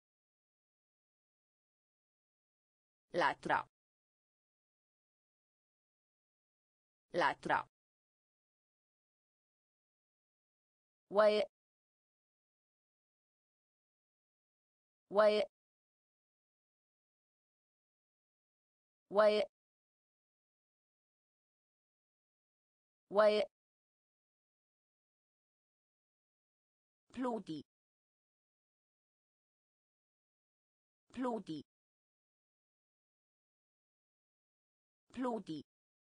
Latra. Latra. Oaie. Oaie. Oaie. Oaie. Pluti. Pluti. Pluti.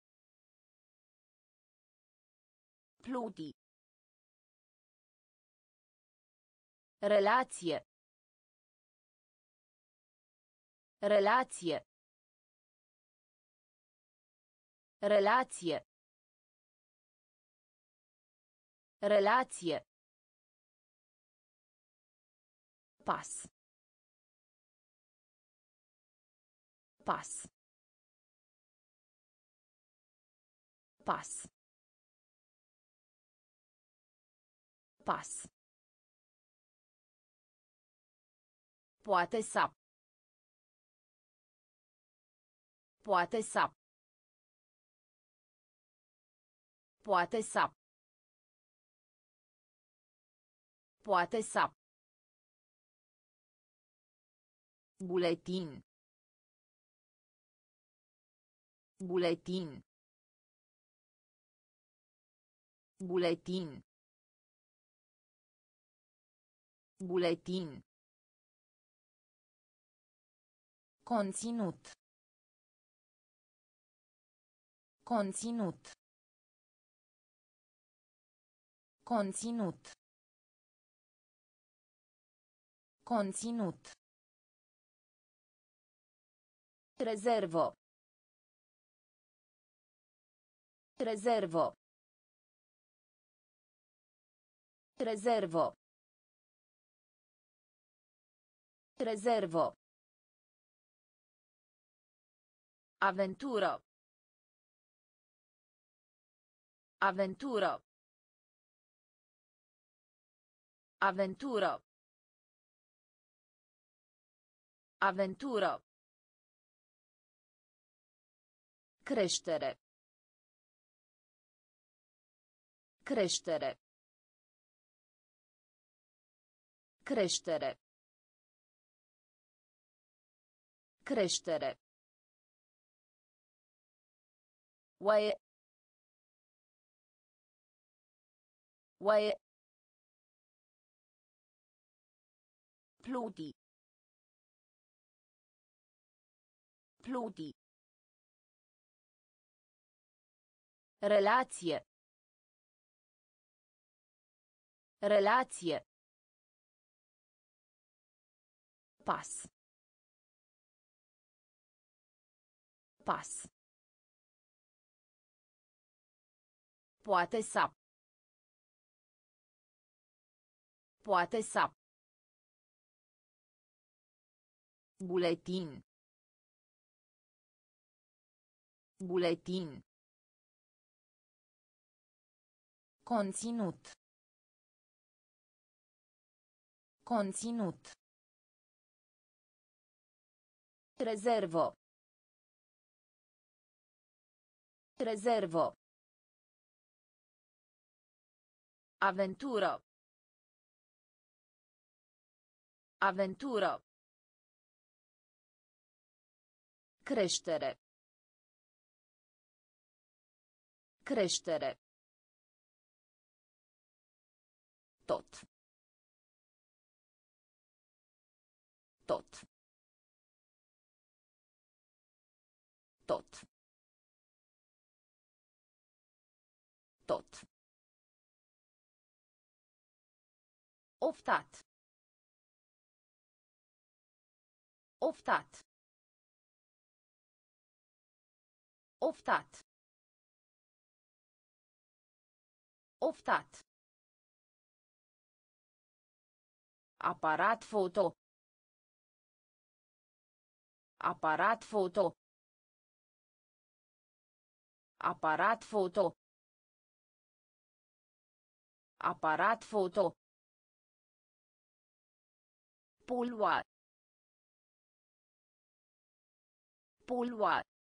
Pluti. Relație. Relație. Relație. Relație. Pas. Pas. Pas. Pas. Poate să. Poate să. Poate să. Poate să. Buletin. Buletin. Buletin. Buletin. Conținut. Conținut. Conținut. Conținut. Rezervo. Rezervo. Rezervo. Rezervo. Avventura. Avventura. Avventura. Avventura. Creștere. Creștere. Creștere. Creștere. Oaie. Oaie. Pluti. Pluti. Relație. Relație. Pas. Pas. Poate să. Poate să. Buletin. Buletin. Conținut. Conținut. Rezervo. Rezervo. Avventura. Avventura. Creștere. Creștere. Tot. Tot. Tot. Tot. Oftat. Oftat. Oftat. Oftat. Aparat foto. Aparat foto. Aparat foto. Aparat foto. Polua. Polua.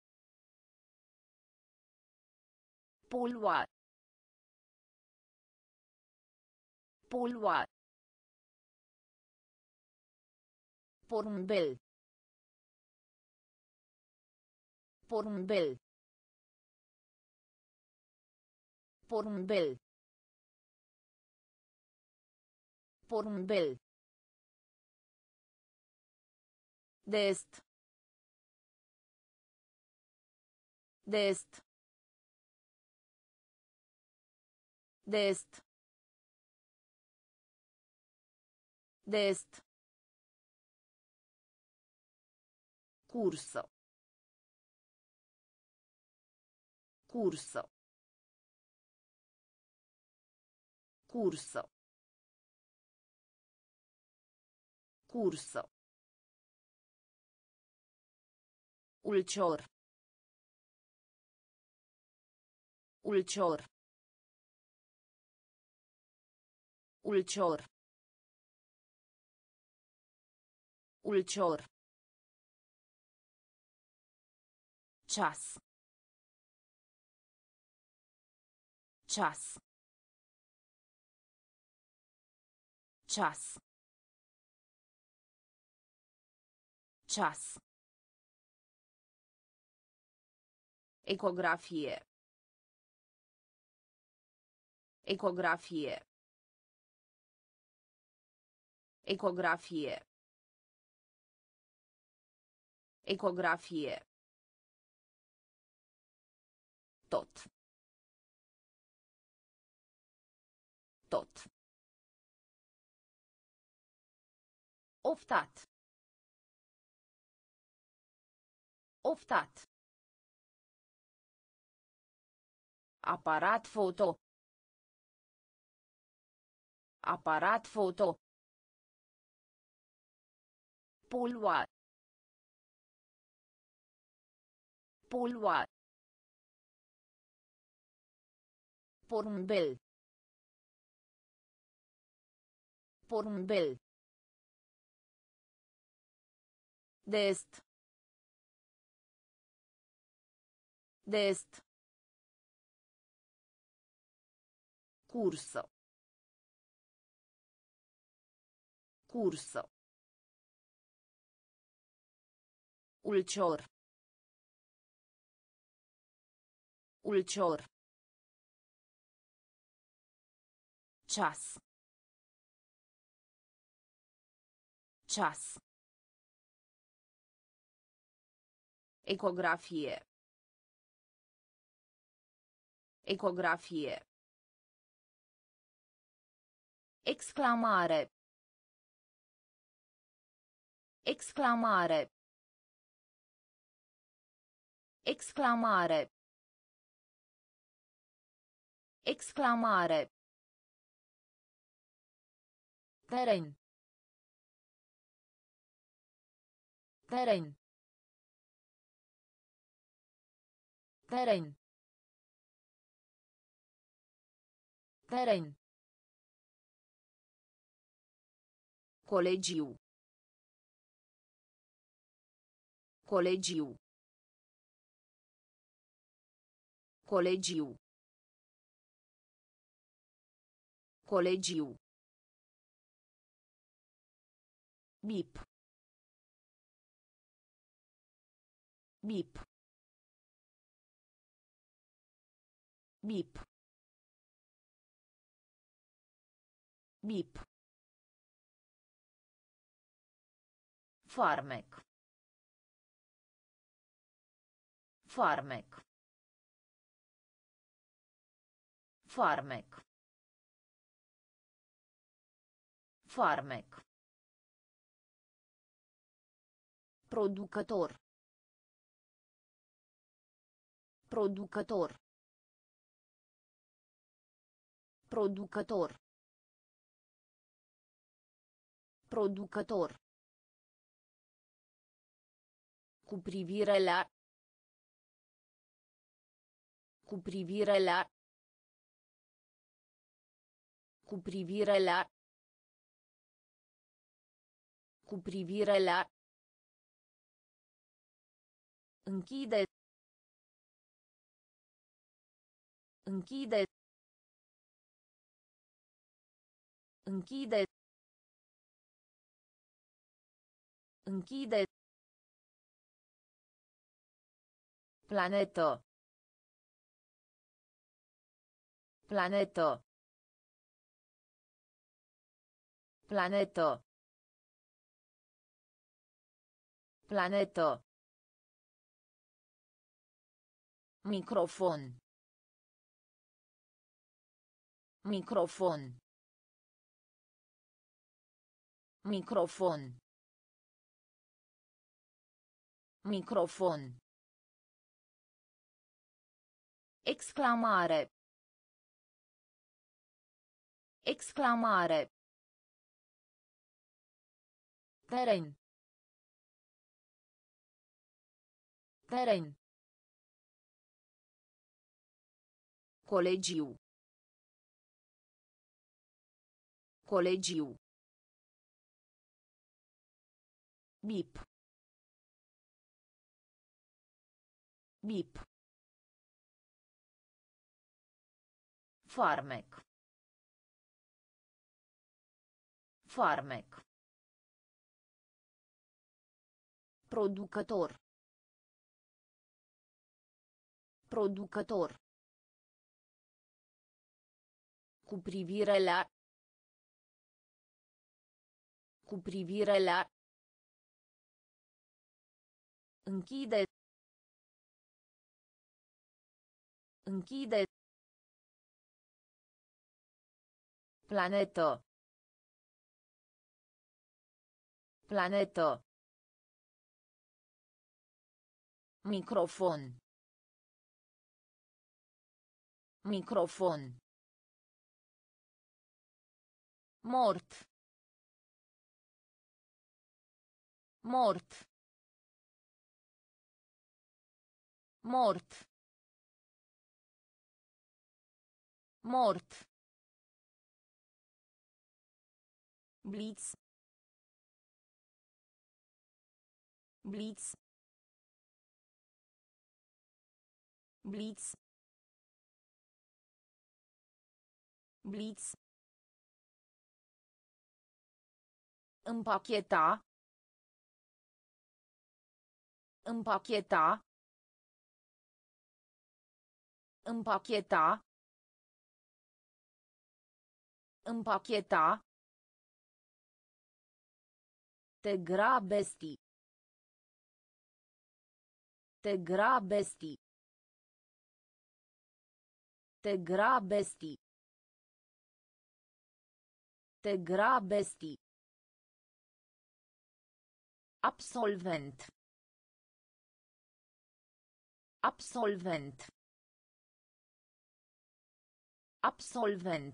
Polua. Polua. Porumbel. Porumbel. Porumbel. Porumbel. De est. De est. De est. De est. Curso. Curso. Curso. Curso. Ulcior. Ulcior. Ulcior. Ulcior. Ceas. Ceas. Ceas. Ceas. Ecografie. Ecografie. Ecografie. Ecografie. Tot. Tot. Oftat. Oftat. Aparat foto. Aparat foto. Polua. Polua. Porumbel. Porumbel. De est. De est. Curso. Curso. Ulcior. Ulcior. Ceas. Ceas. Ecografie. Ecografie. Exclamare. Exclamare. Exclamare. Exclamare. Teren. Teren. Teren. Teren. Colegiu. Colegiu. Colegiu. Colegiu. Bip. Bip. Bip. Bip. Farmec. Farmec. Farmec. Farmec. Producător. Producător. Producător. Producător. Cu privire la. Cu privire la. Cu privire la. Cu privire la. Închide. Închide. Închide. Închide. Planetă. Planetă. Planetă. Planetă. Microfon. Microfon. Microfon. Microfon. Exclamare. Exclamare. Teren. Teren. Colegiu. Colegiu. Bip. Bip. Farmec. Farmec. Producător. Producător. Cu privire la. Cu privire la. Închide. Închide. Planetă. Planetă. Microfon. Microfon. Mort. Mort. Mort. Mort. Blitz. Blitz. Blitz. Blitz. Împacheta. Împacheta. Împacheta. Împacheta. Te grabesti. Te grabesti. Te grabesti. Te grabesti. Absolvent. Absolvent. Absolvent.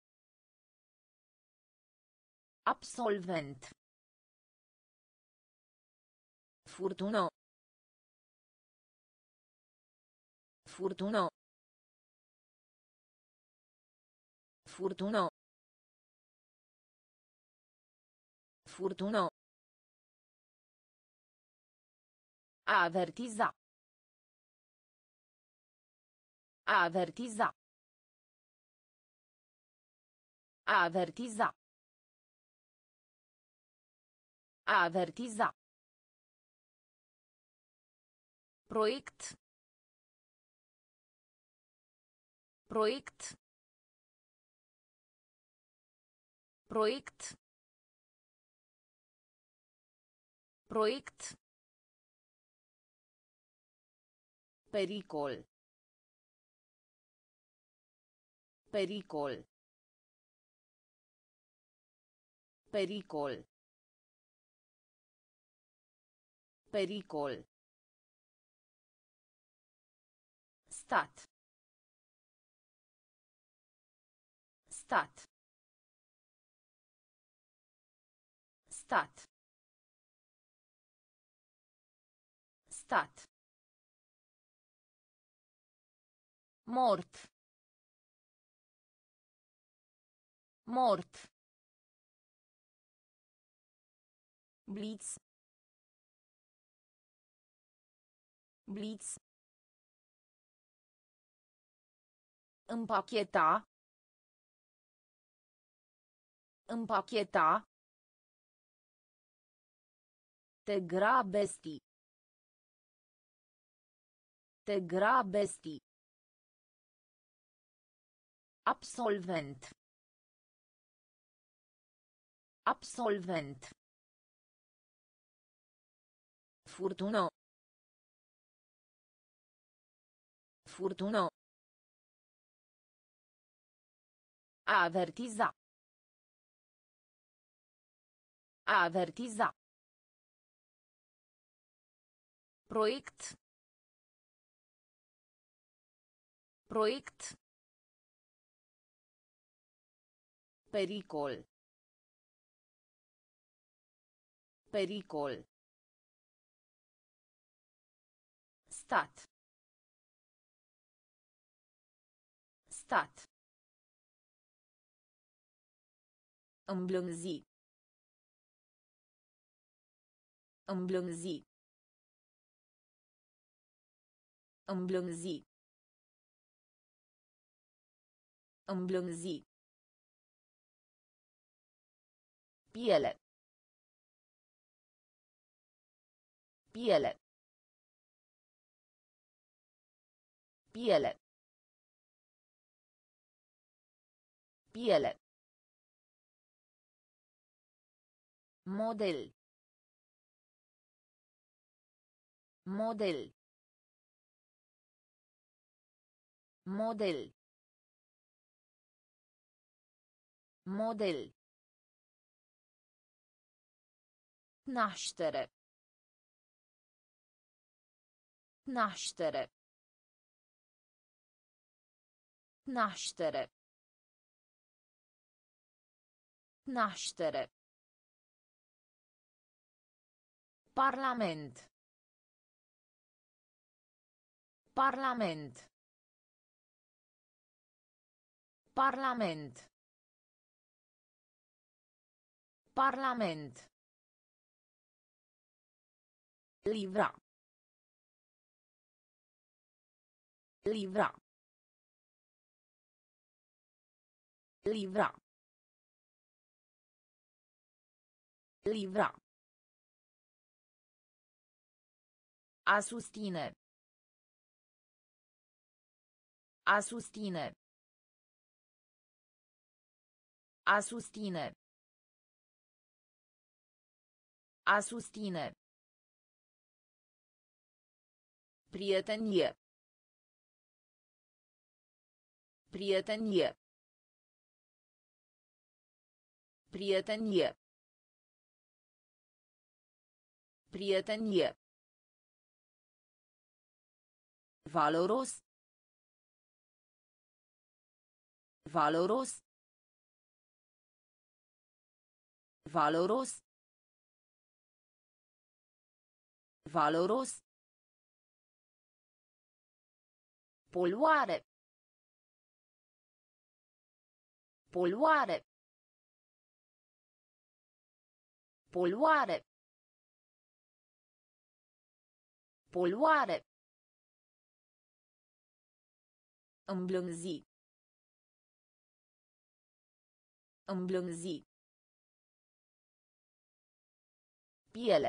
Absolvent. Furtună. Furtună. Furtună. Furtună. A avertiza. A avertiza. A avertiza. A avertiza. Proiect. Proiect. Proiect. Proiect. Pericol. Pericol. Pericol. Pericol. Stat. Stat. Stat. Stat. Mort. Mort. Blitz. Blitz. Împacheta. Împacheta. Te grabesti. Te grabesti. Absolvent. Absolvent. Furtună. Furtună. A avertiza. A avertiza. Proiect. Proiect. Pericol. Pericol. Stat. Stat. Îmblânzi. Îmblânzi. Îmblânzi. Îmblânzi. Piele. Piele. Piele. Piele. Model. Model. Model. Model. Naștere. Naștere. Naștere. Naștere. Parlament. Parlament. Parlament. Parlament. Livra. Livra. Livra. Livra. A susține. A susține. A susține. A susține. Prietenie. Prietenie. Prietenie. Prietenie. Valoros. Valoros. Valoros. Valoros. Poluare. Poluare. Poluare. Poluare. Îmblânzi. Îmblânzi. Piele.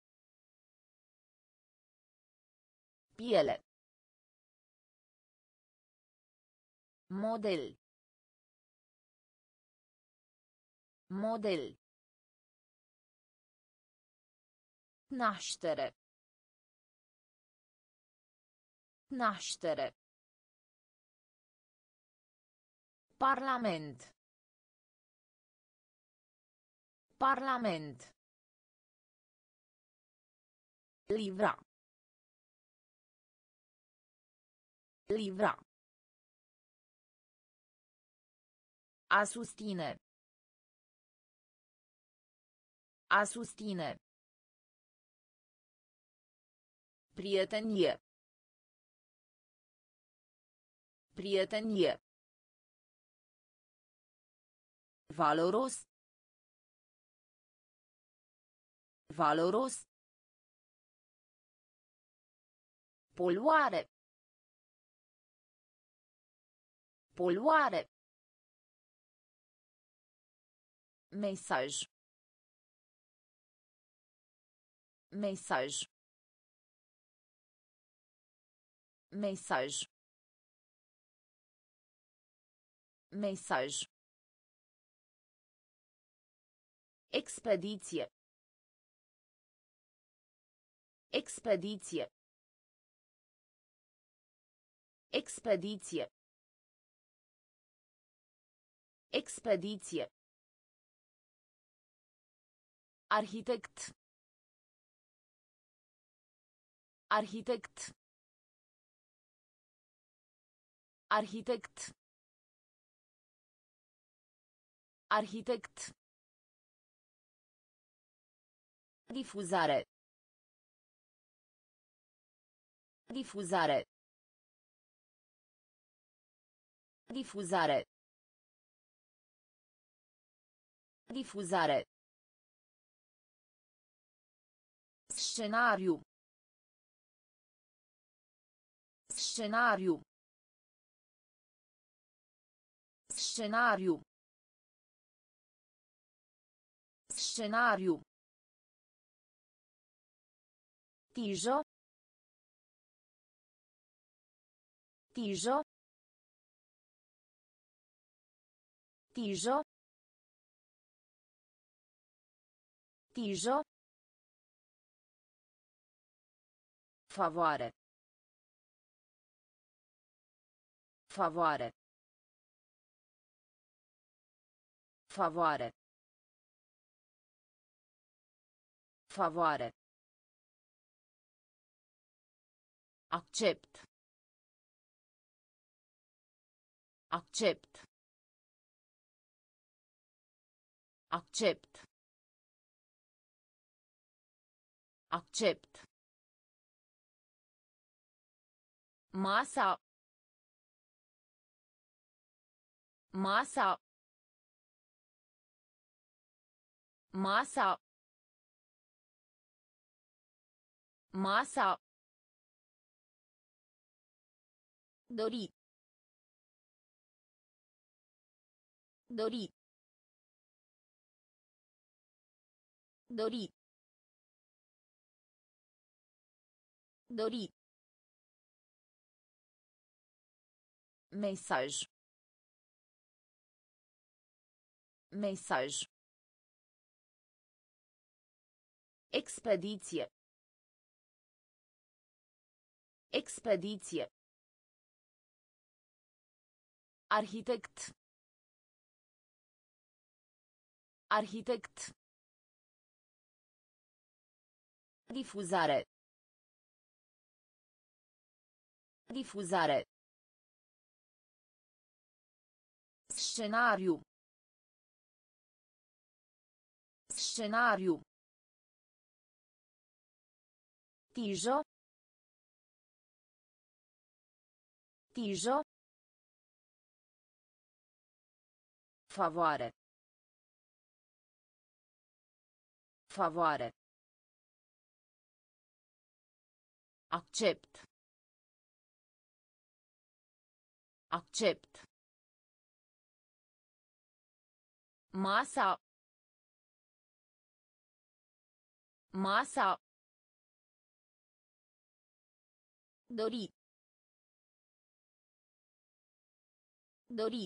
Piele. Model. Model. Naștere. Naștere. Parlament. Parlament. Livra. Livra. A susține. A susține. Prietenie. Prietenie. Valoros. Valoros. Poluare. Poluare. Mesaj. Mesaj. Mesaj. Mesaj. Expediție. Expediție. Expediție. Expediție. Arhitect. Arhitect. Arhitect. Arhitect. Difuzare. Difuzare. Difuzare. Difuzare. Scenariu. Scenariu. Scenariu. Scenariu. Tijă. Tijă. Tijă. Tijă. Favoare. Favoare. Favoare. Favoare. Accept. Accept. Accept. Accept. Masa. Masa. Masa. Masa. Dori. Dori. Dori. Dori. Mesaj. Mesaj. Expediție. Expediție. Arhitect. Arhitect. Difuzare. Difuzare. Scenariu. Scenariu. Tijă. Tijă. Favoare. Favoare. Accept. Accept. Masa. Masa. Dori. Dori.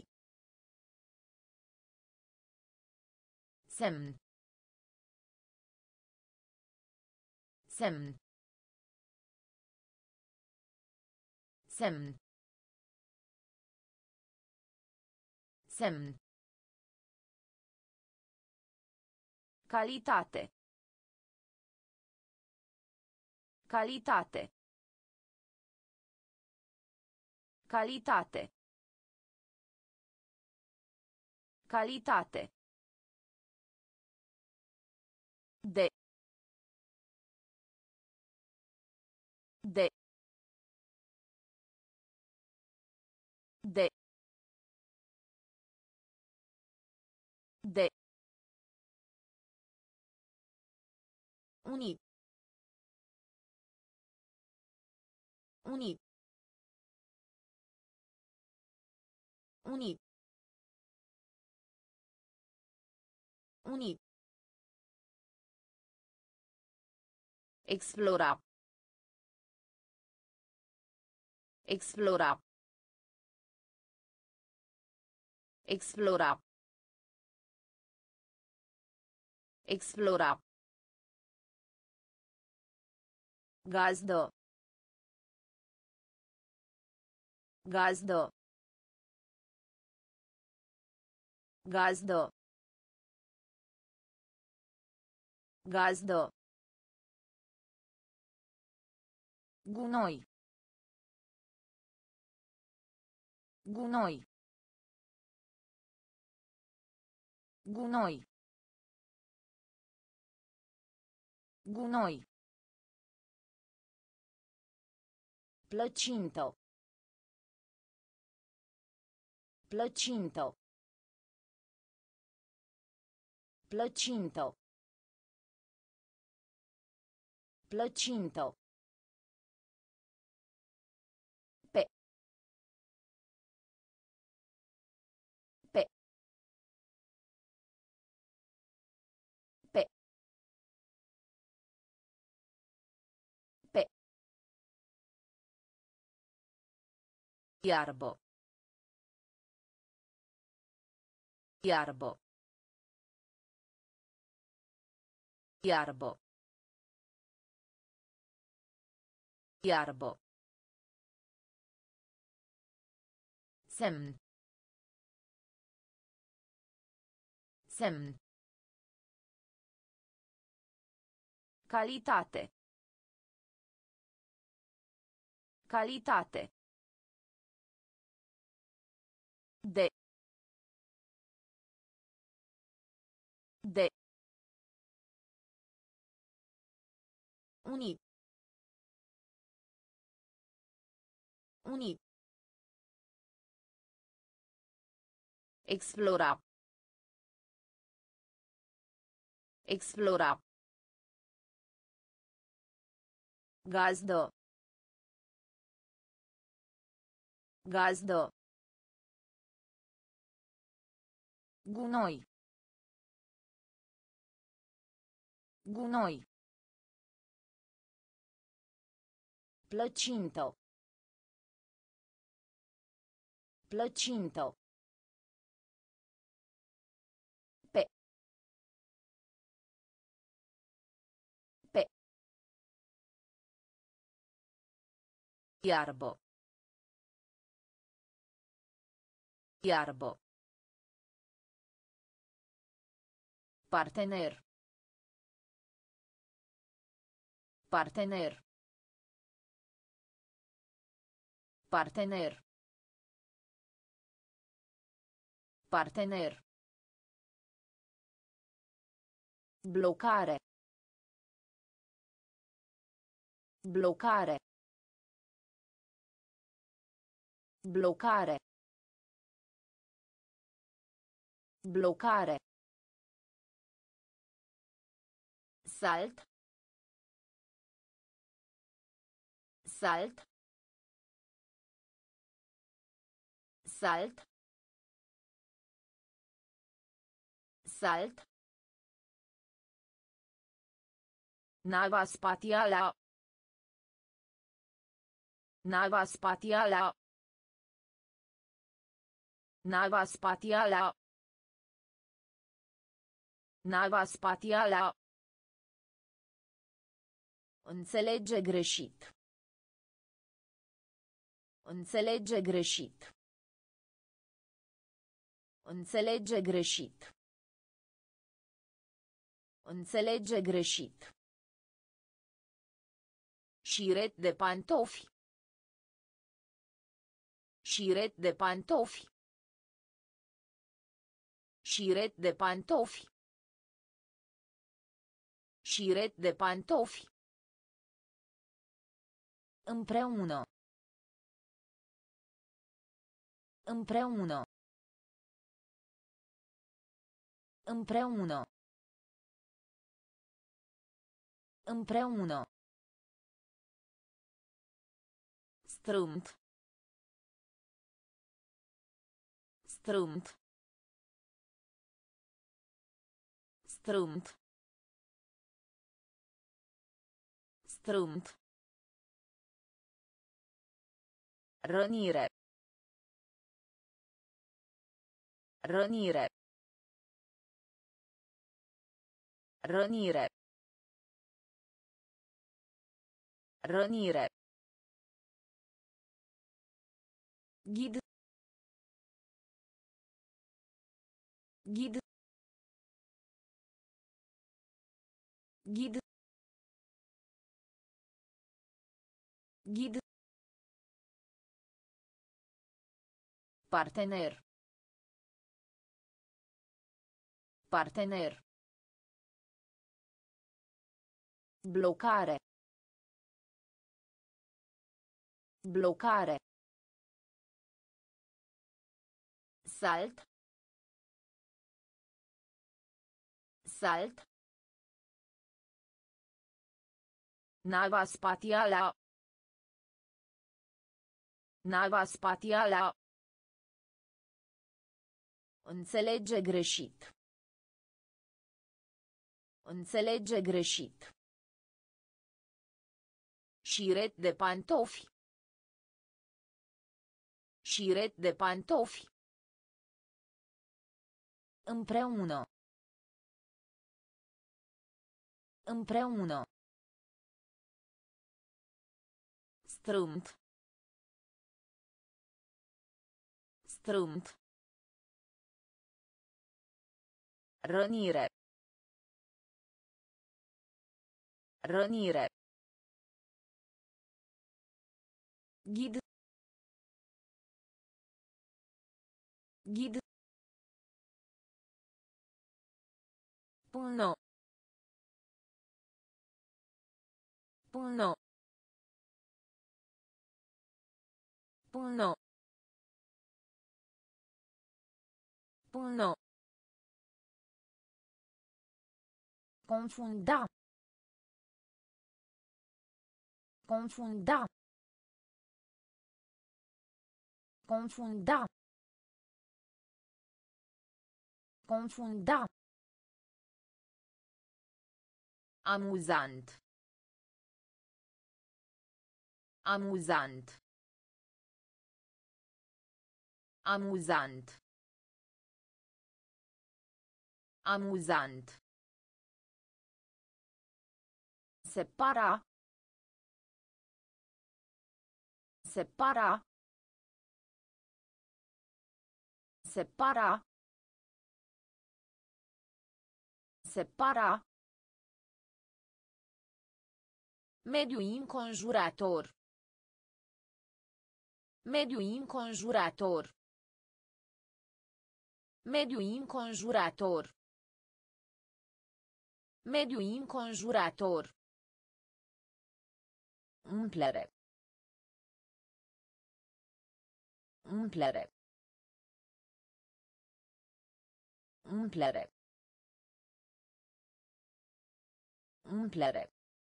Semn. Semn. Semn. Semn. Calitate. Calitate. Calitate. Calitate. De. De. De. De. Unit. Unit. Unit. Unit. Explora. Explora. Explora. Explora. Gazdă. Gazdă. Gazdă. Gazdă. Gunoi. Gunoi. Gunoi. Gunoi. Plăcintă. Plăcintă. Plăcinto. Plăcinto. Pe. Pe. Pe. Pe. Iarbă. Iarbă. Iarbă. Iarbă. Semn. Semn. Calitate. Calitate. De. De. Unit. Unit. Explora. Explora. Gazdă. Gazdă. Gunoi. Gunoi. Plăcinto. Plăcinto. Pe. Pe. Iarbă. Iarbă. Partener. Partener. Partener. Partener. Blocare. Blocare. Blocare. Blocare. Salt. Salt. Salt. Salt. Nava spațială. Nava spațială. Nava spațială. Nava spațială. Înțelege greșit. Înțelege greșit. Înțelege greșit. Înțelege greșit. Șiret de pantofi. Șiret de pantofi. Șiret de pantofi. Șiret de pantofi. Împreună. Împreună. Împreună. Împreună. Strâmt. Strâmt. Strâmt. Strâmt. Rănire. Rănire. Rănire. Rănire. Ghid. Ghid. Ghid. Ghid. Partener. Partener. Blocare. Blocare. Salt. Salt. Nava spațială. Nava spațială. Înțelege greșit. Înțelege greșit. Șiret de pantofi. Șiret de pantofi. Împreună. Împreună. Strâmt. Strâmt. Rănire. Rănire. Ghid. Ghid. Până. Până. Până. Până. Confunda. Confunda. Confunda. Confunda. Amuzant. Amuzant. Amuzant. Amuzant. Separa. Separa. Separa. Separa. Mediu înconjurător. Mediu înconjurător. Mediu înconjurător. Mediu înconjurător. Umplere. Umplere. Umplere. Umplere.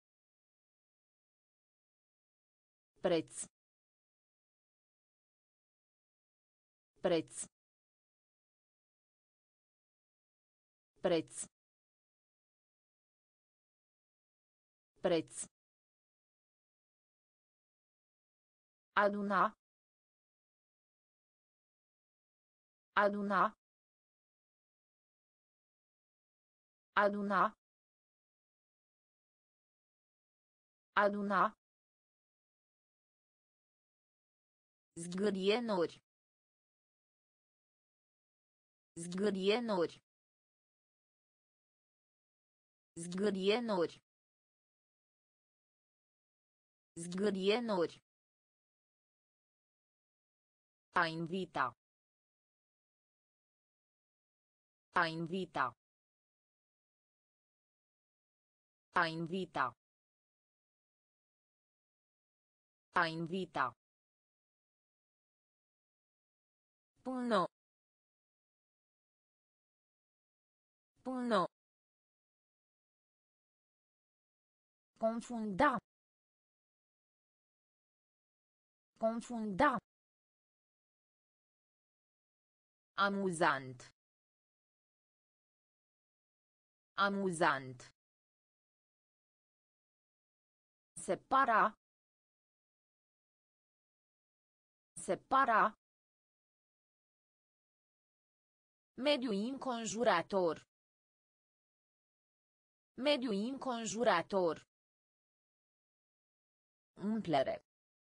Preț. Preț. Preț. Preț. Aduna. Aduna. Aduna. Aduna. Zgârienuri. Zgârienuri. Zgârienuri. Zgârienuri. A invita. A invita. A invita. A invita. Până. Până. Confunda. Confunda. Amuzant. Amuzant. Separa. Separa. Mediu înconjurător. Mediu înconjurător. Umplere.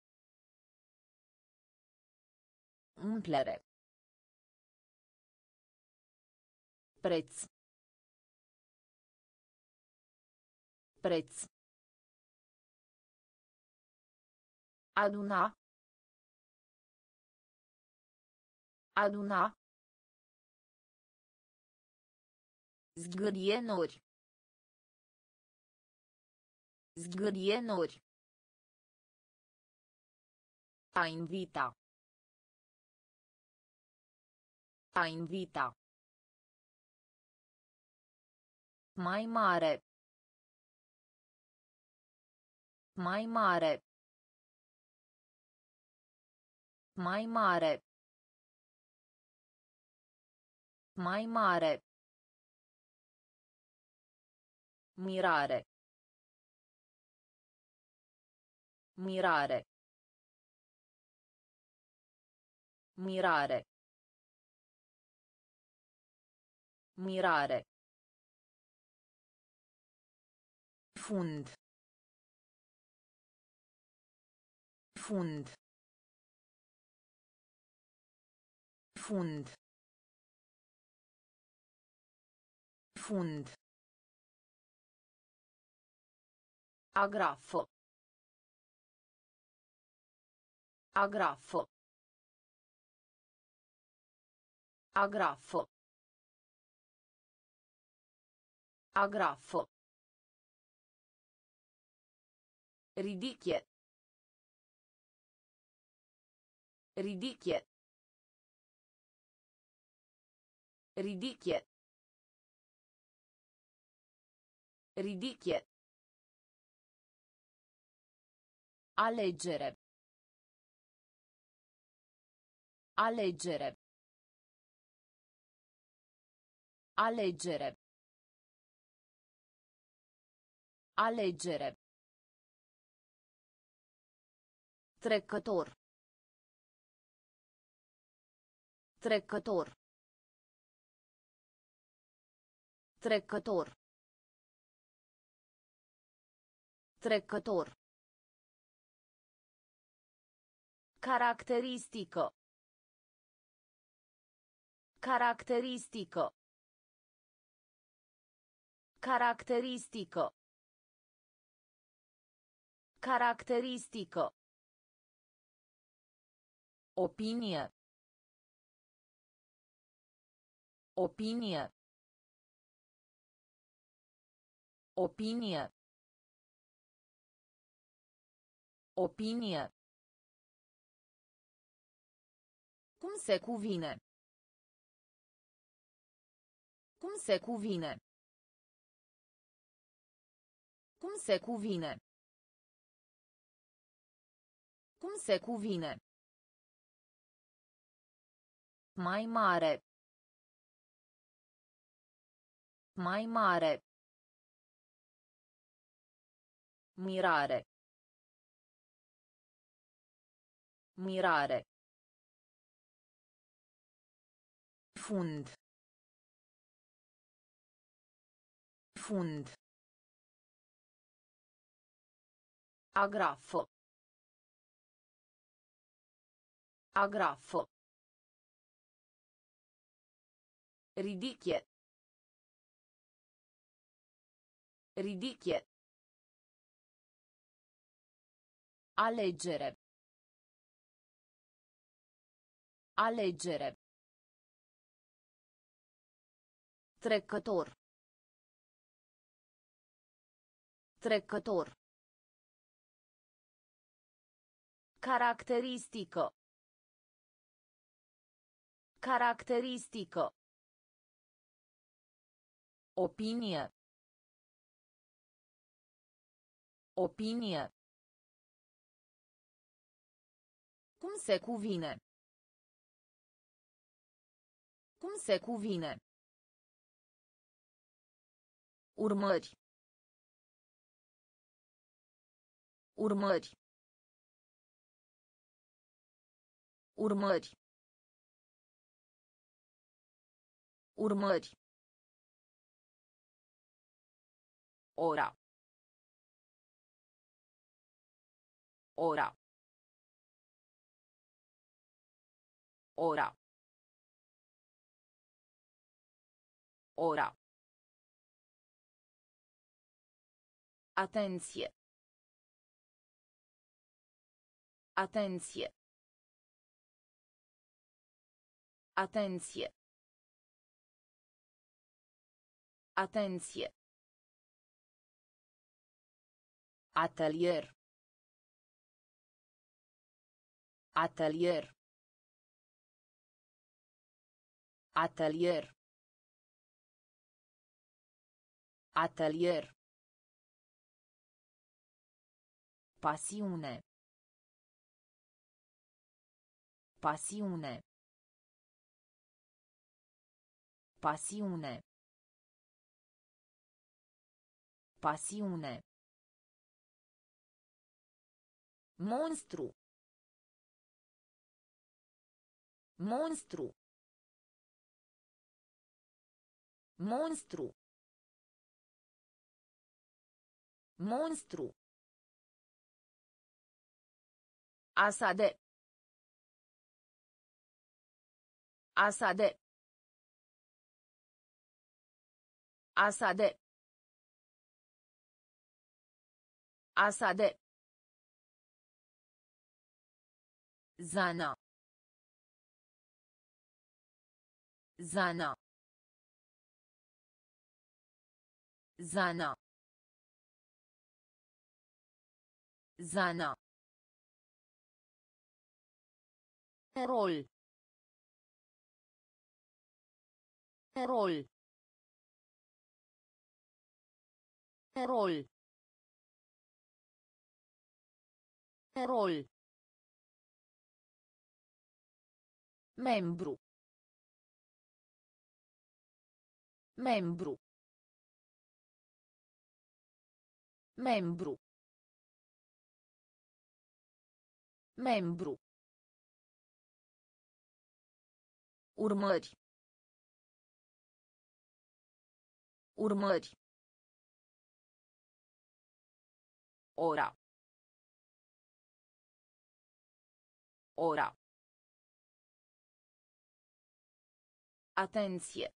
Umplere. Preț. Preț. Aduna. Aduna. Zgârienuri. Zgârienuri. A invita. A invita. Mai mare. Mai mare. Mai mare. Mai mare. Mirare. Mirare. Mirare. Mirare. Fund. Fund. Fund. Fund. Agrafo. Agrafo. Agrafo. Agrafo. Ridichie. Ridichie. Ridichie. Ridichie. A leggere. A leggere. A leggere. A leggere. Trecător. Trecător. Trecător. Trecător. Caracteristică. Caracteristică. Caracteristică. Caracteristică. Opinie. Opinie. Opinie. Opinie. Cum se cuvine? Cum se cuvine? Cum se cuvine? Cum se cuvine? Mai mare. Mai mare. Mirare. Mirare. Fund. Fund. Agrafo. Agrafo. Ridichie. Ridichie. A leggere. A leggere. Trecător. Trecător. Caracteristică. Caracteristică. Opinie. Opinie. Cum se cuvine? Cum se cuvine? Urmări. Urmări. Urmări. Urmări. Ora. Ora. Ora. Ora. Atenție. Atenție. Atenție. Atenție. Atelier. Atelier. Atelier. Atelier. Pasiune. Pasiune. Pasiune. Pasiune. Monstru. Monstru. Monstru. Monstru. Asade. Asade. Asade. Asade. Zana. Zana. Zana. Zana. Rol. Rol. Rol. Rol. Membru. Membru. Membru. Membru. Urmări. Urmări. Ora. Ora. Atenție.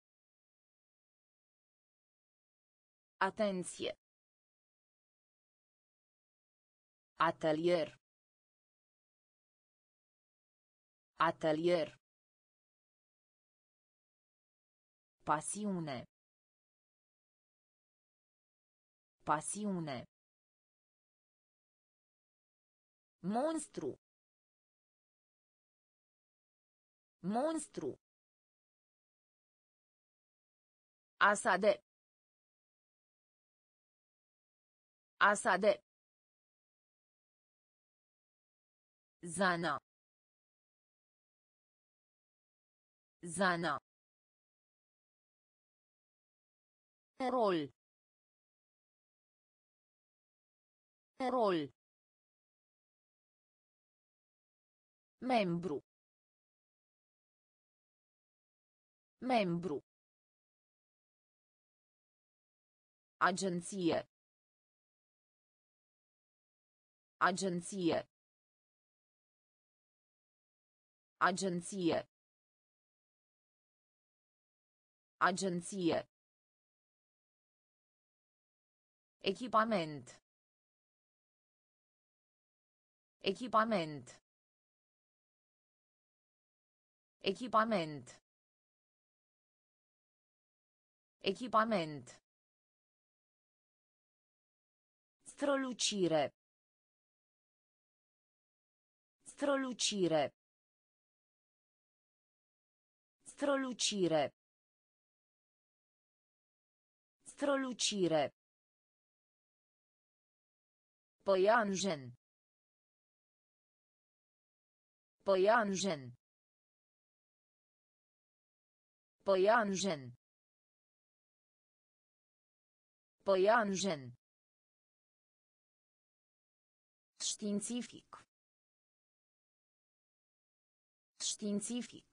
Atenție. Atelier. Atelier. Pasiune. Pasiune. Monstru. Monstru. Asade. Asade. Zana. Zana. Rol. Rol. Membru. Membru. Agenție. Agenție. Agenție. Agenție. Echipament. Echipament. Echipament. Echipament. Strălucire. Strălucire. Strălucire. Strălucire. Păianjen. Păianjen. Păianjen. Păianjen. Științific. Științific.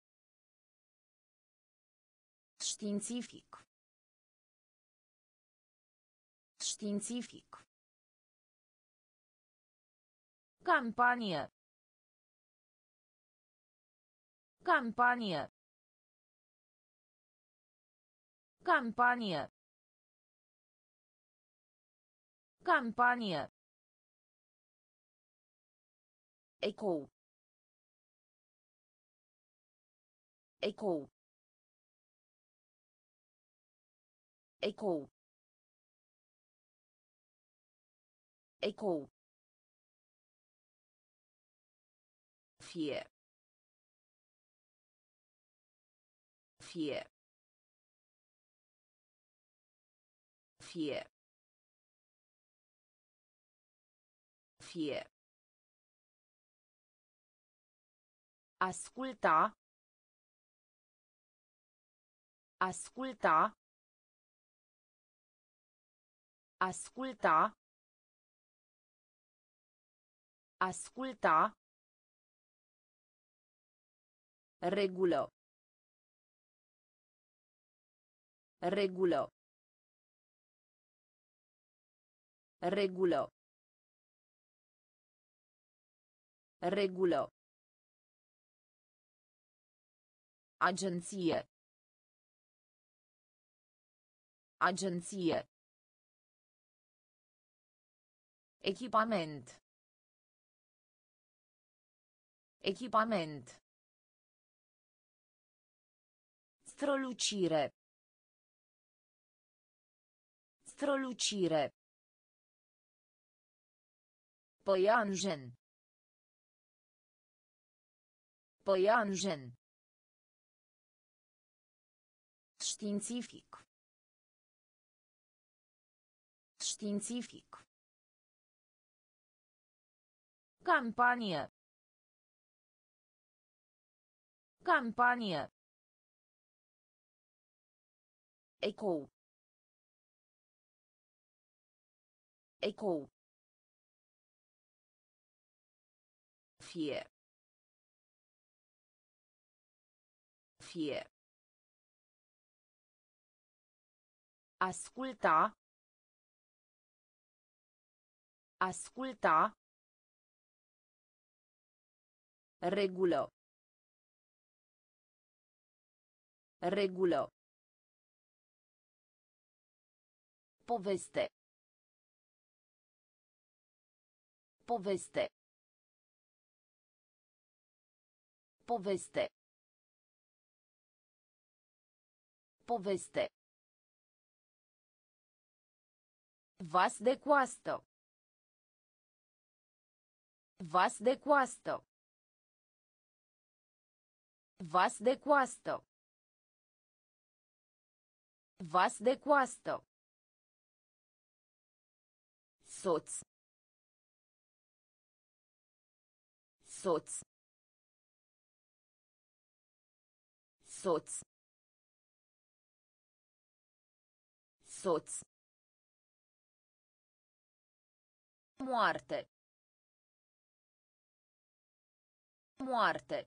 Științific. Științific. Campanie. Campanie. Campanie. Campanie. Ecou. Ecou. Ecou. Ecou. Fie. Fie. Fie. Fie. Asculta. Asculta. Asculta. Asculta. Regulă. Regulă. Regulă. Regulă. Agenție. Agenție. Echipament. Echipament. Strălucire. Strălucire. Păianjen. Păianjen. Științific. Științific. Campanie. Campanie. Ecou. Ecou. Fie. Fie. Asculta. Asculta. Regulă. Regulă. Poveste. Poveste. Poveste. Poveste. Vas de coastă. Vas de coastă. Vas de coastă. Vas de coastă. Soț. Soț. Soț. Soț. Moarte. Moarte.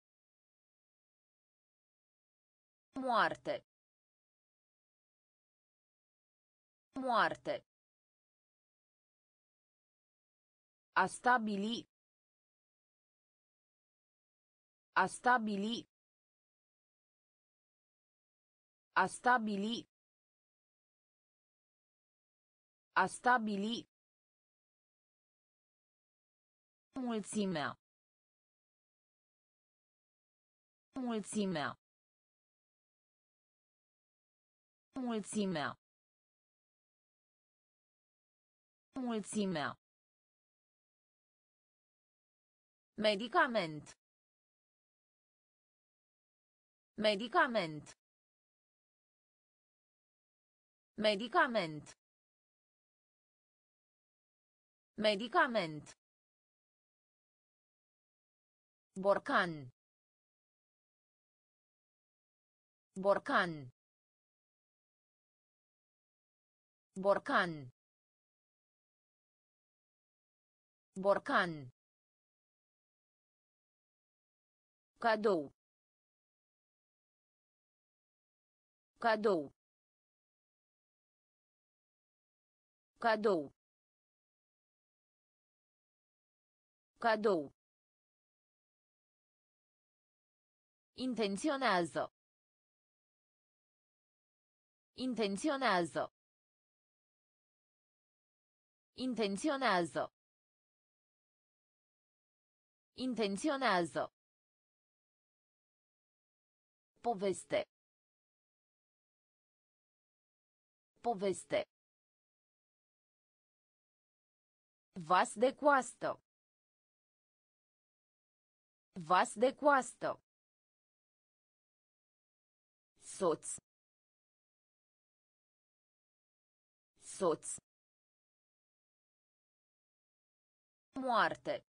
Moarte. Moarte. A stabili. A stabili. A stabili. A stabili. Mulțimea. Mulțimea. Mulțimea. Mulțimea. Medicament. Medicament. Medicament. Medicament. Borcan. Borcan. Borcan. Borcan. Cadou. Cadou. Cadou. Cadou. Intenționează. Intenționează. Intenționează. Intenționează. Poveste. Poveste. Vas de coastă. Vas de coastă. Soț. Soț. Moarte.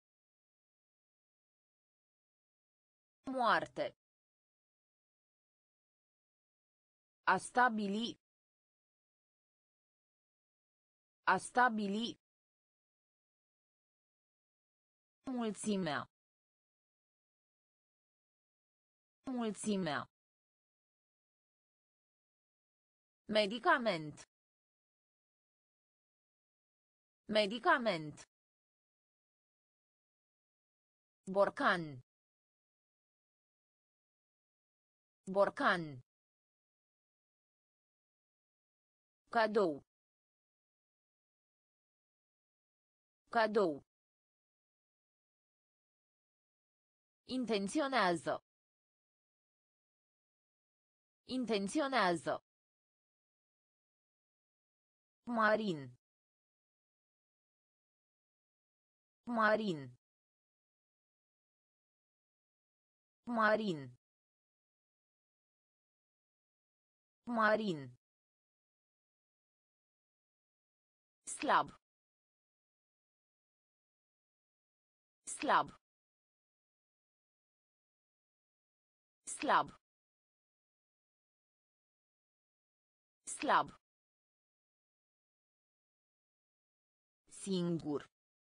Moarte. A stabili. A stabili. Mulțimea. Mulțimea. Medicament. Medicament. Borcan. Borcan. Cadou. Cadou. Intenționează. Intenționează. Marin. Marin. Marin. Marin. Slab. Slab. Slab. Slab. Singur.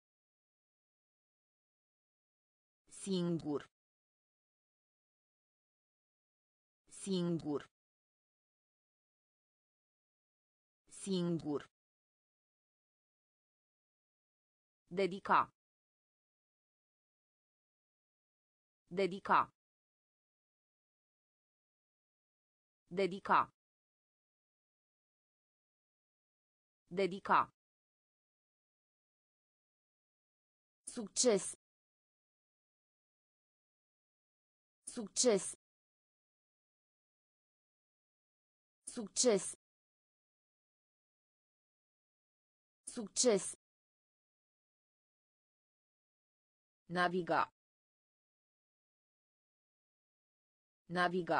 Singur. Singur. Singur. Dedica. Dedica. Dedica. Dedica. Succes. Succes. Succes. Succes. Naviga. Naviga.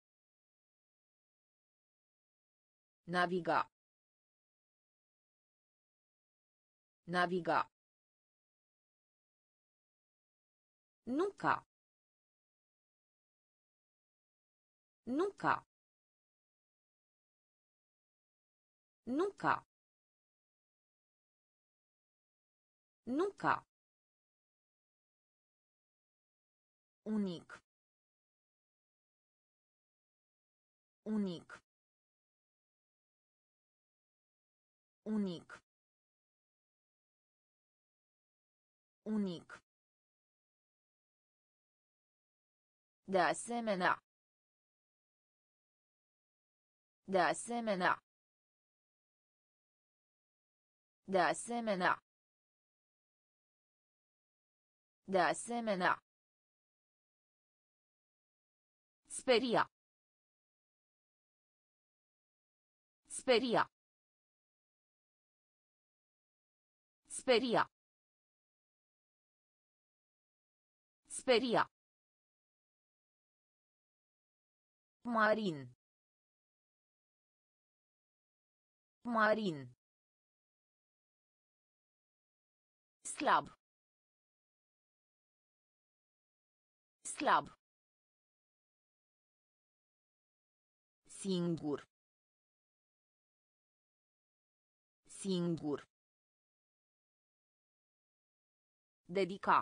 Naviga. Naviga. Nunca. Nunca. Nunca. Nunca. Unic. Unic. Unic. Unic. De asemenea. De asemenea. De asemenea. De asemenea. Speria. Speria. Speria. Speria. Marin. Marin. Slab. Slab. Singur. Singur. Dedica.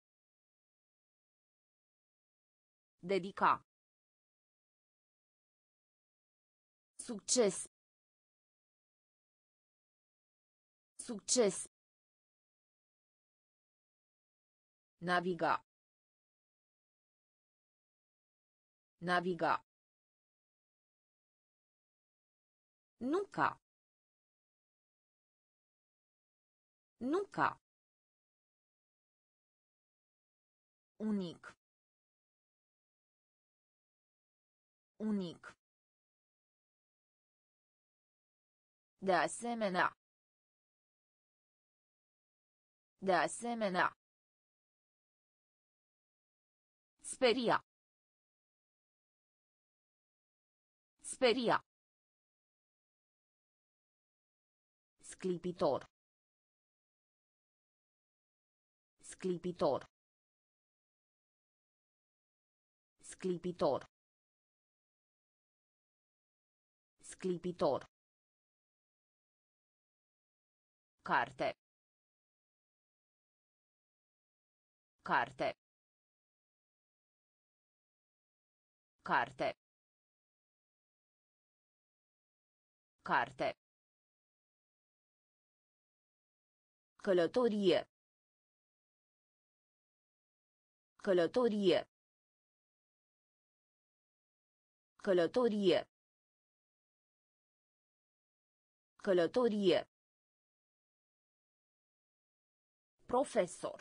Dedica. Succes. Succes. Naviga. Naviga. Nunca. Nunca. Unic. Unic. De asemenea. De asemenea. Speria. Speria. Sclipitor. Sclipitor. Sclipitor. Sclipitor. Carte. Carte. Carte. Carte. Călătorie. Călătorie. Călătorie. Călătorie. Profesor.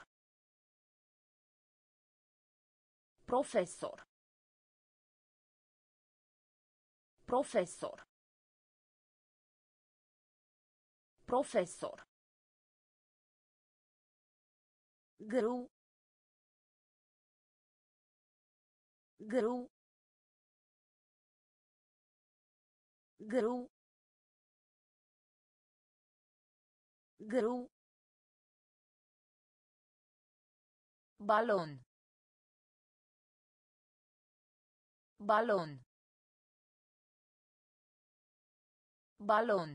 Profesor. Profesor. Profesor. Grâu. Grâu. Grâu. Grâu. Balon. Balon. Balon.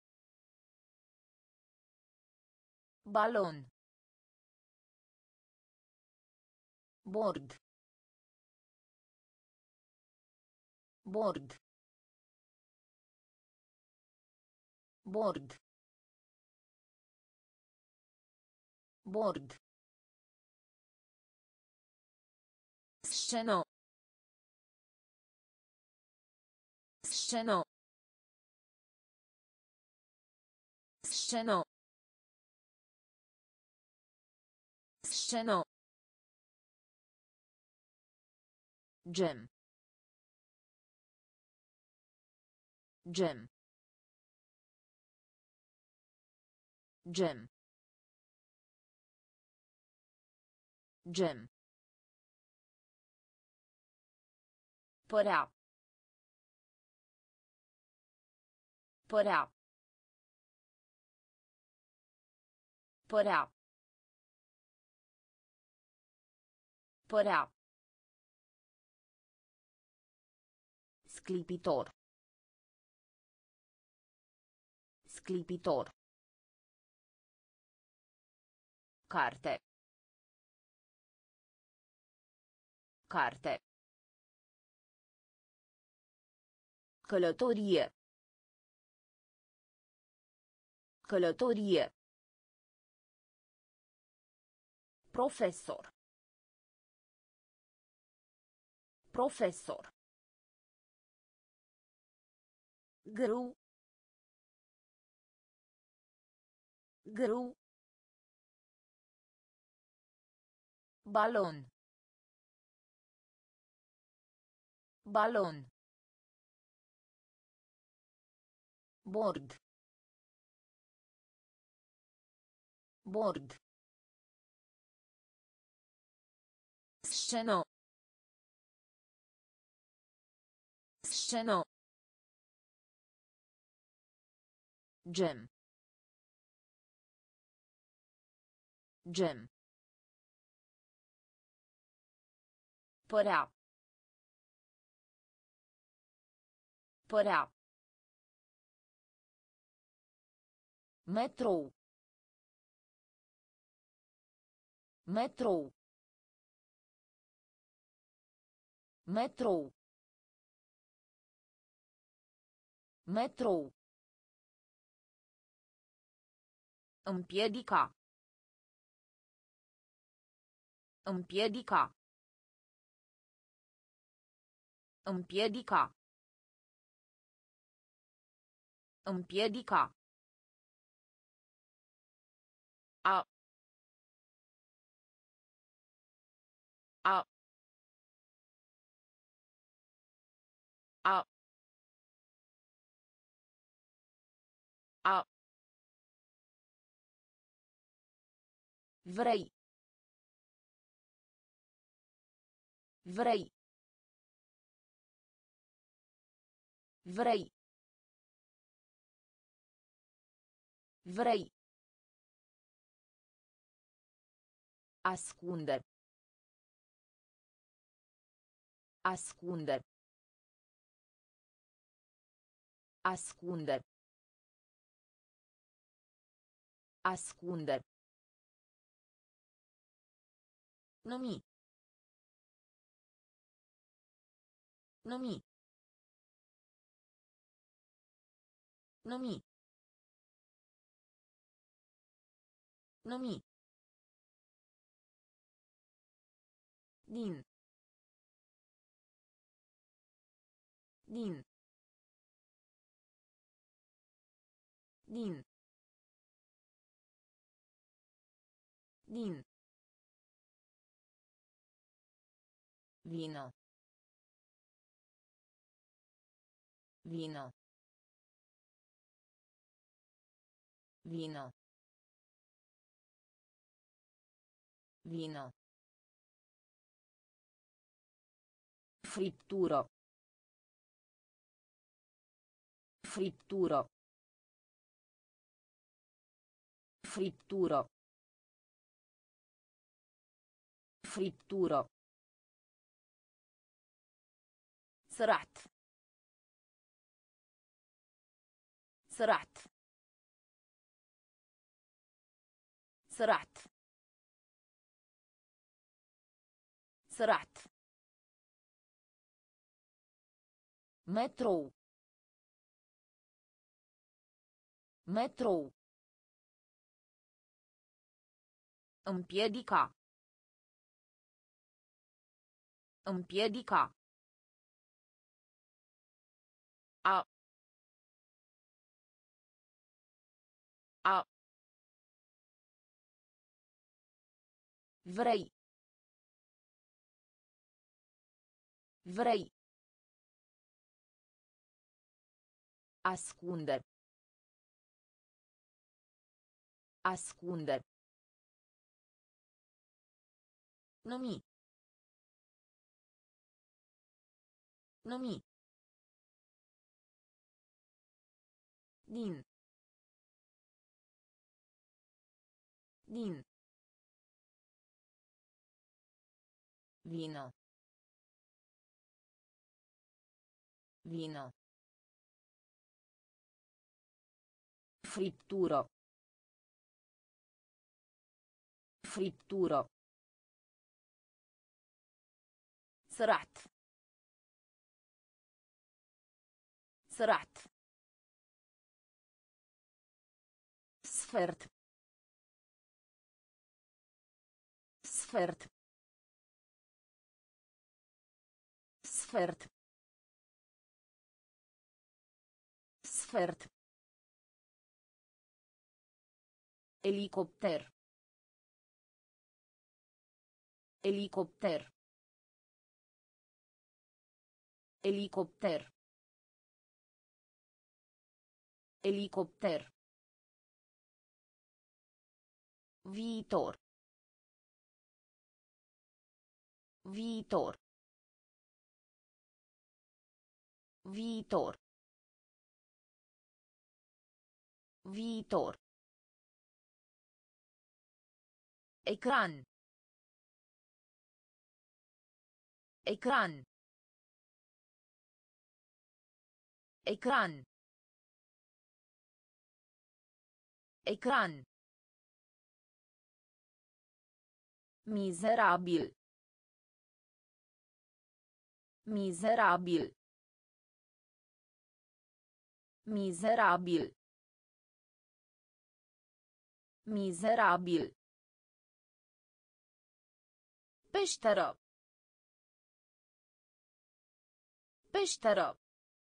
Balon. Bord. Bord. Bord. Bord. Sceno. Sceno. Sceno. Sceno. Gem. Gem. Gem. Gem. Părea. Părea. Părea. Părea. Sclipitor. Sclipitor. Carte. Carte. Călătorie. Călătorie. Profesor. Profesor. Grâu. Grâu. Balon. Balon. Bord. Bord. Sceno. Sceno. Gem. Gem. Părea. Părea. Metrou. Metrou. Metrou. Metrou. Împiedica. Împiedica. Împiedica. Împiedica. A. A. A. A. Vrei. Vrei. Vrei. Vrei. Ascunde. Ascunde. Ascunde. Ascunde. Numi. Numi. Numi. Numi. Din. Din. Din. Din. Vino. Vino. Vino. Vino. Fritturo. Fritturo. Fritturo. Fritturo. سرعت. سرعت. سرعت. سرعت. مترو. مترو. Împiedica. Împiedica. A. A. Vrei. Vrei. Ascunde. Ascunde. Numi. Numi. Din. Din. Vino. Vino. Fritturo. Fritturo. سرعت. سرعت. سفرت. سفرت. سفرت. سفرت. Elicopter. Elicopter. Elicopter. Elicopter. Viitor. Viitor. Viitor. Viitor. Ecran. Ecran. Ecran. Ecran. Mizerabil. Mizerabil. Mizerabil. Mizerabil. Peșteră. Peșteră.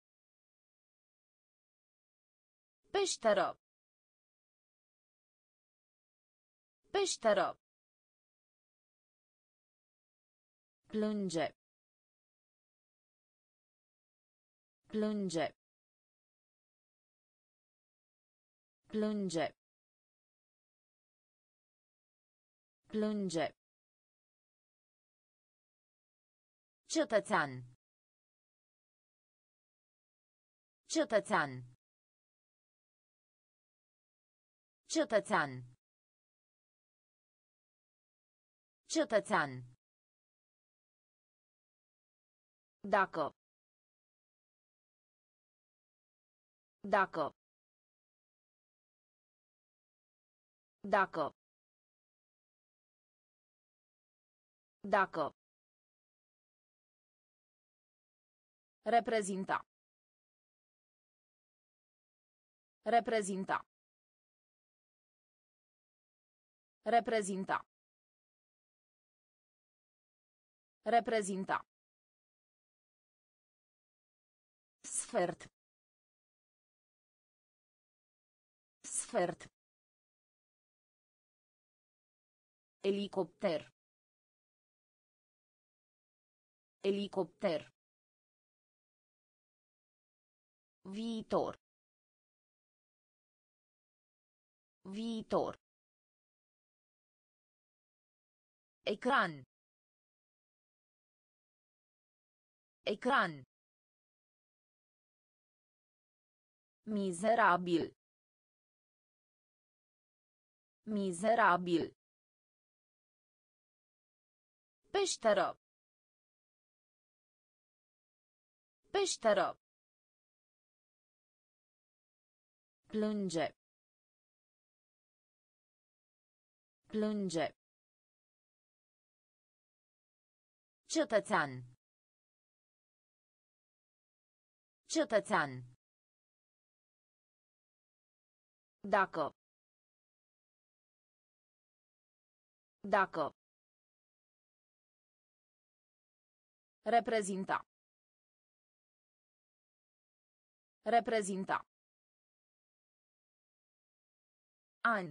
Peșteră. Peșteră. Plânge. Plânge. Plânge. Plânge. Cetățean. Cetățean. Cetățean. Cetățean. Dacă. Dacă. Dacă. Dacă. Reprezinta. Reprezinta. Reprezinta. Reprezinta. Sfert. Sfert. Elicopter. Elicopter. Viitor. Viitor. Ecran. Ecran. Mizerabil. Mizerabil. Peșteră. Peșteră. Plânge. Plânge. Cetățean. Cetățean. Dacă. Dacă. Reprezinta. Reprezinta. An.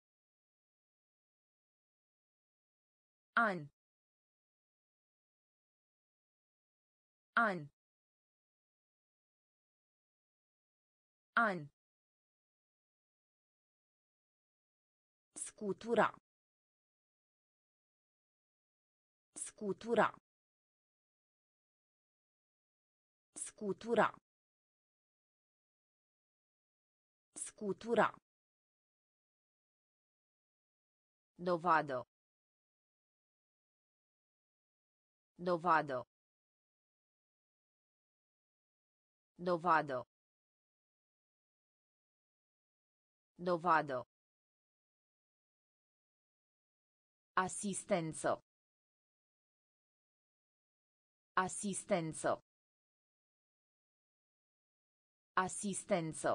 An. An. An. Scutura. Scutura. Scutura. Scutura. Dovadă. Dovadă. Dovadă. Dovadă. Asistență. Asistență. Asistență.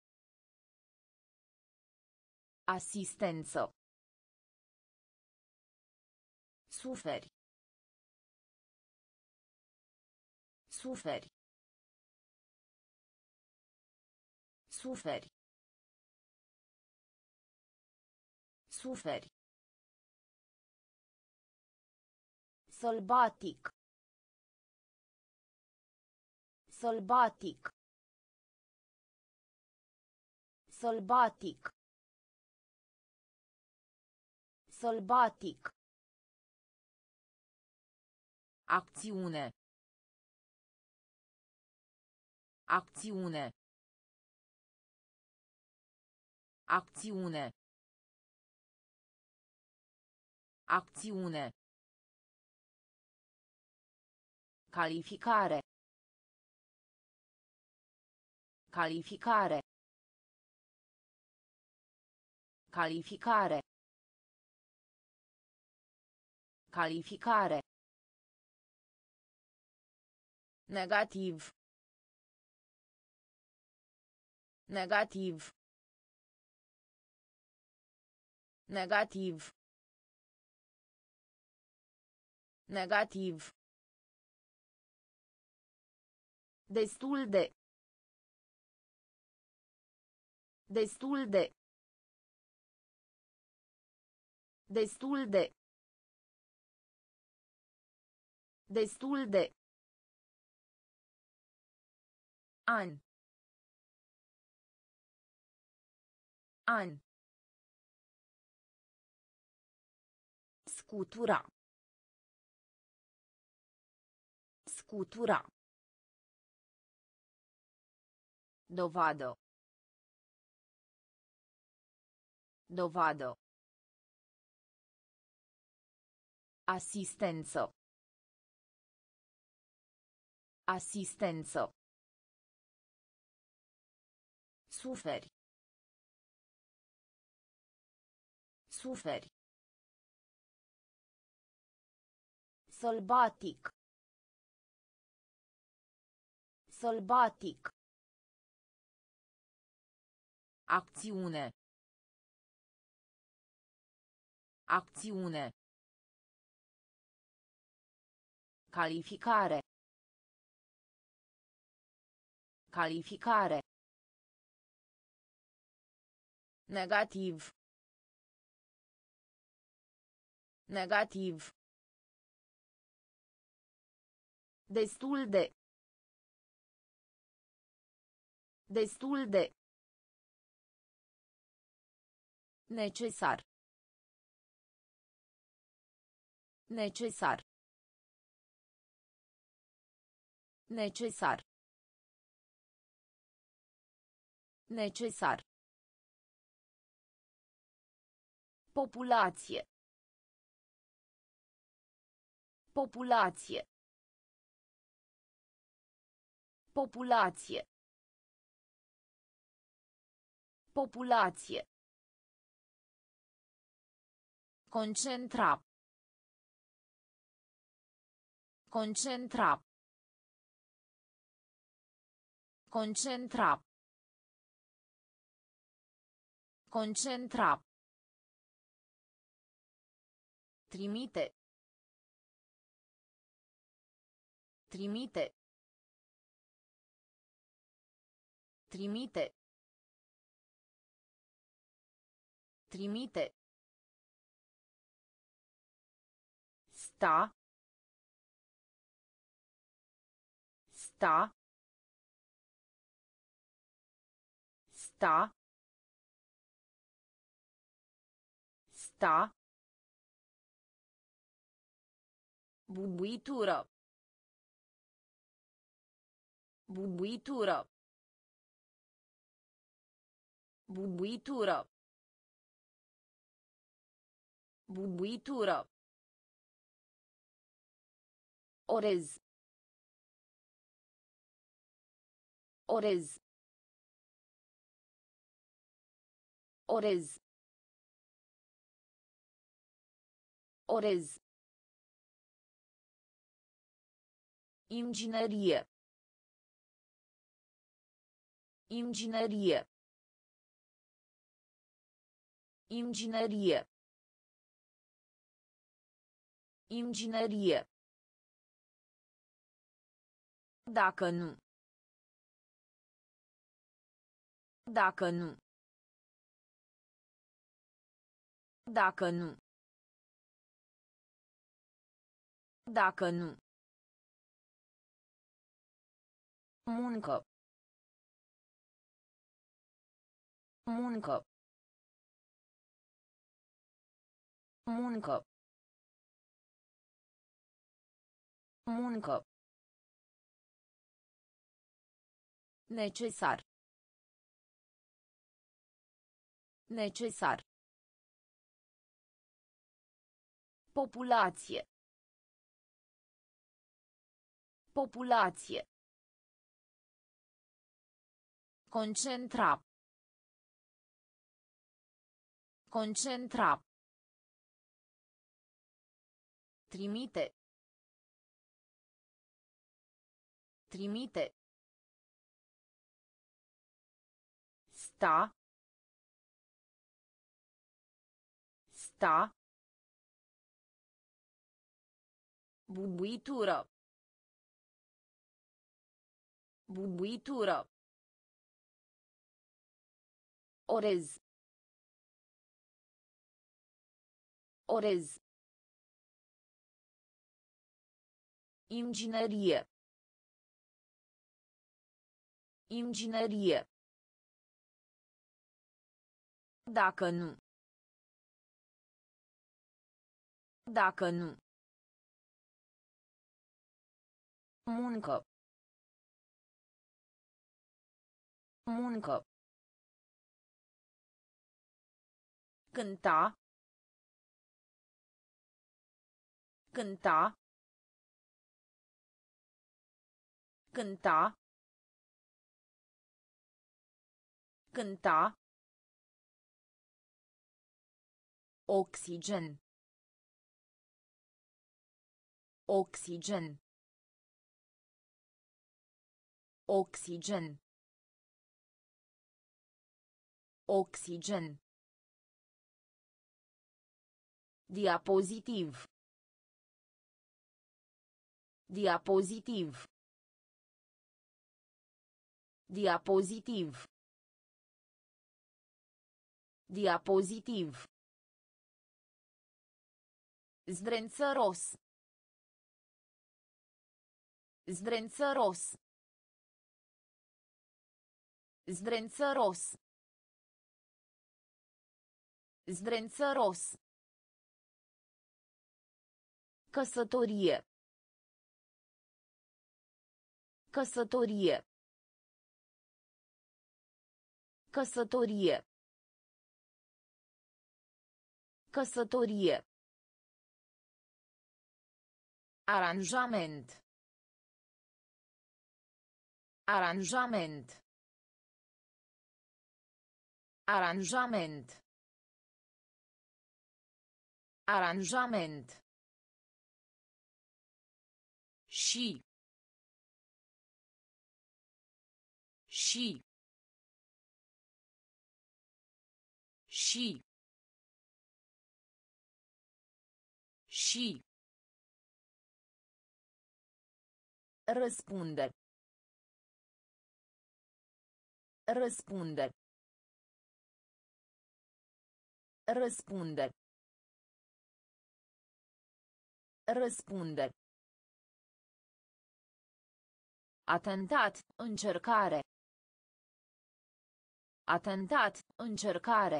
Asistență. Suferi. Suferi. Suferi. Suferi. Sălbatic. Sălbatic. Sălbatic. Sălbatic. Acțiune. Acțiune. Acțiune. Acțiune. Calificare. Calificare. Calificare. Calificare. Negativ. Negativ. Negativ. Negativ. Destul de. Destul de. Destul de. Destul de. An. An. Scutura. Scutura. Dovadă. Dovadă. Asistență. Asistență. Suferi. Suferi. Sălbatic. Sălbatic. Acțiune. Acțiune. Calificare. Calificare. Negativ. Negativ. Destul de. Destul de. Necesar. Necesar. Necesar. Necesar. Populație. Populație. Populație. Populație. Concentra. Concentra. Concentra. Concentra. Trimite. Trimite. Trimite. Trimite. Sta. Sta. Sta. Sta. Bubuitură. Bubuitură. Bubuitură. Bubuitură. Orez. Orez. Orez. Orez. Inginerie. Inginerie. Inginerie. Inginerie. Dacă nu. Dacă nu. Dacă nu. Dacă nu. Muncă. Muncă. Muncă. Muncă. Necesar. Necesar. Populație. Populație. Concentra. Concentra. Trimite. Trimite. Sta. Sta. Bubuitură. Bubuitură. Orez. Orez. Inginerie. Inginerie. Dacă nu. Dacă nu. Muncă. Muncă. Cânta. Cânta. Cânta. Cânta. Oxigen. Oxigen. Oxigen. Oxigen. Diapozitiv. Diapozitiv. Diapozitiv. Diapozitiv. Zdrențăros. Zdrențăros. Zdrențăros. Zdrențăros. Căsătorie. Căsătorie. Căsătorie. Căsătorie. Aranjament. Aranjament. Aranjament. Aranjament. Și. Și. Și. Și. Răspunde. Răspunde. Răspunde. Răspunde. Atentat, încercare. Atentat, încercare.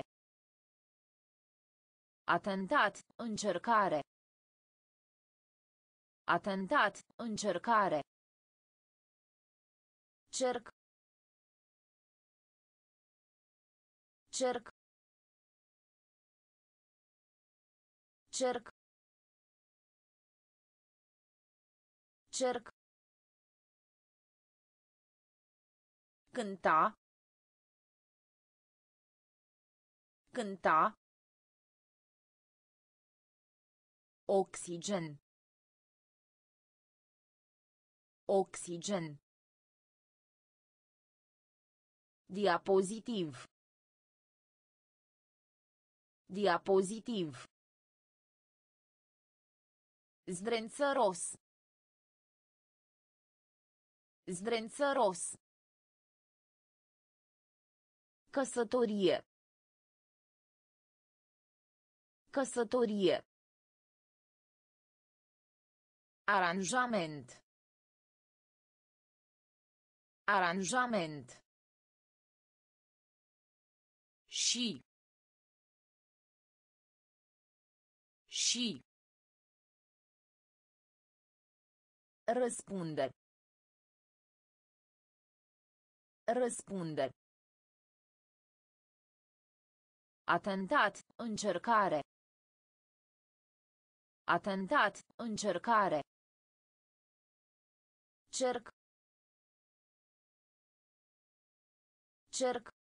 Atentat, încercare. Atentat, încercare. Cerc. Cerc. Cerc. Cerc. Cânta. Cânta. Oxigen. Oxigen. Diapozitiv. Diapozitiv. Zdrențăros. Zdrențăros. Căsătorie. Căsătorie. Aranjament. Aranjament. Și. Și. Răspunde. Răspunde. Atentat, încercare. Atentat, încercare. Cerc. Cerc.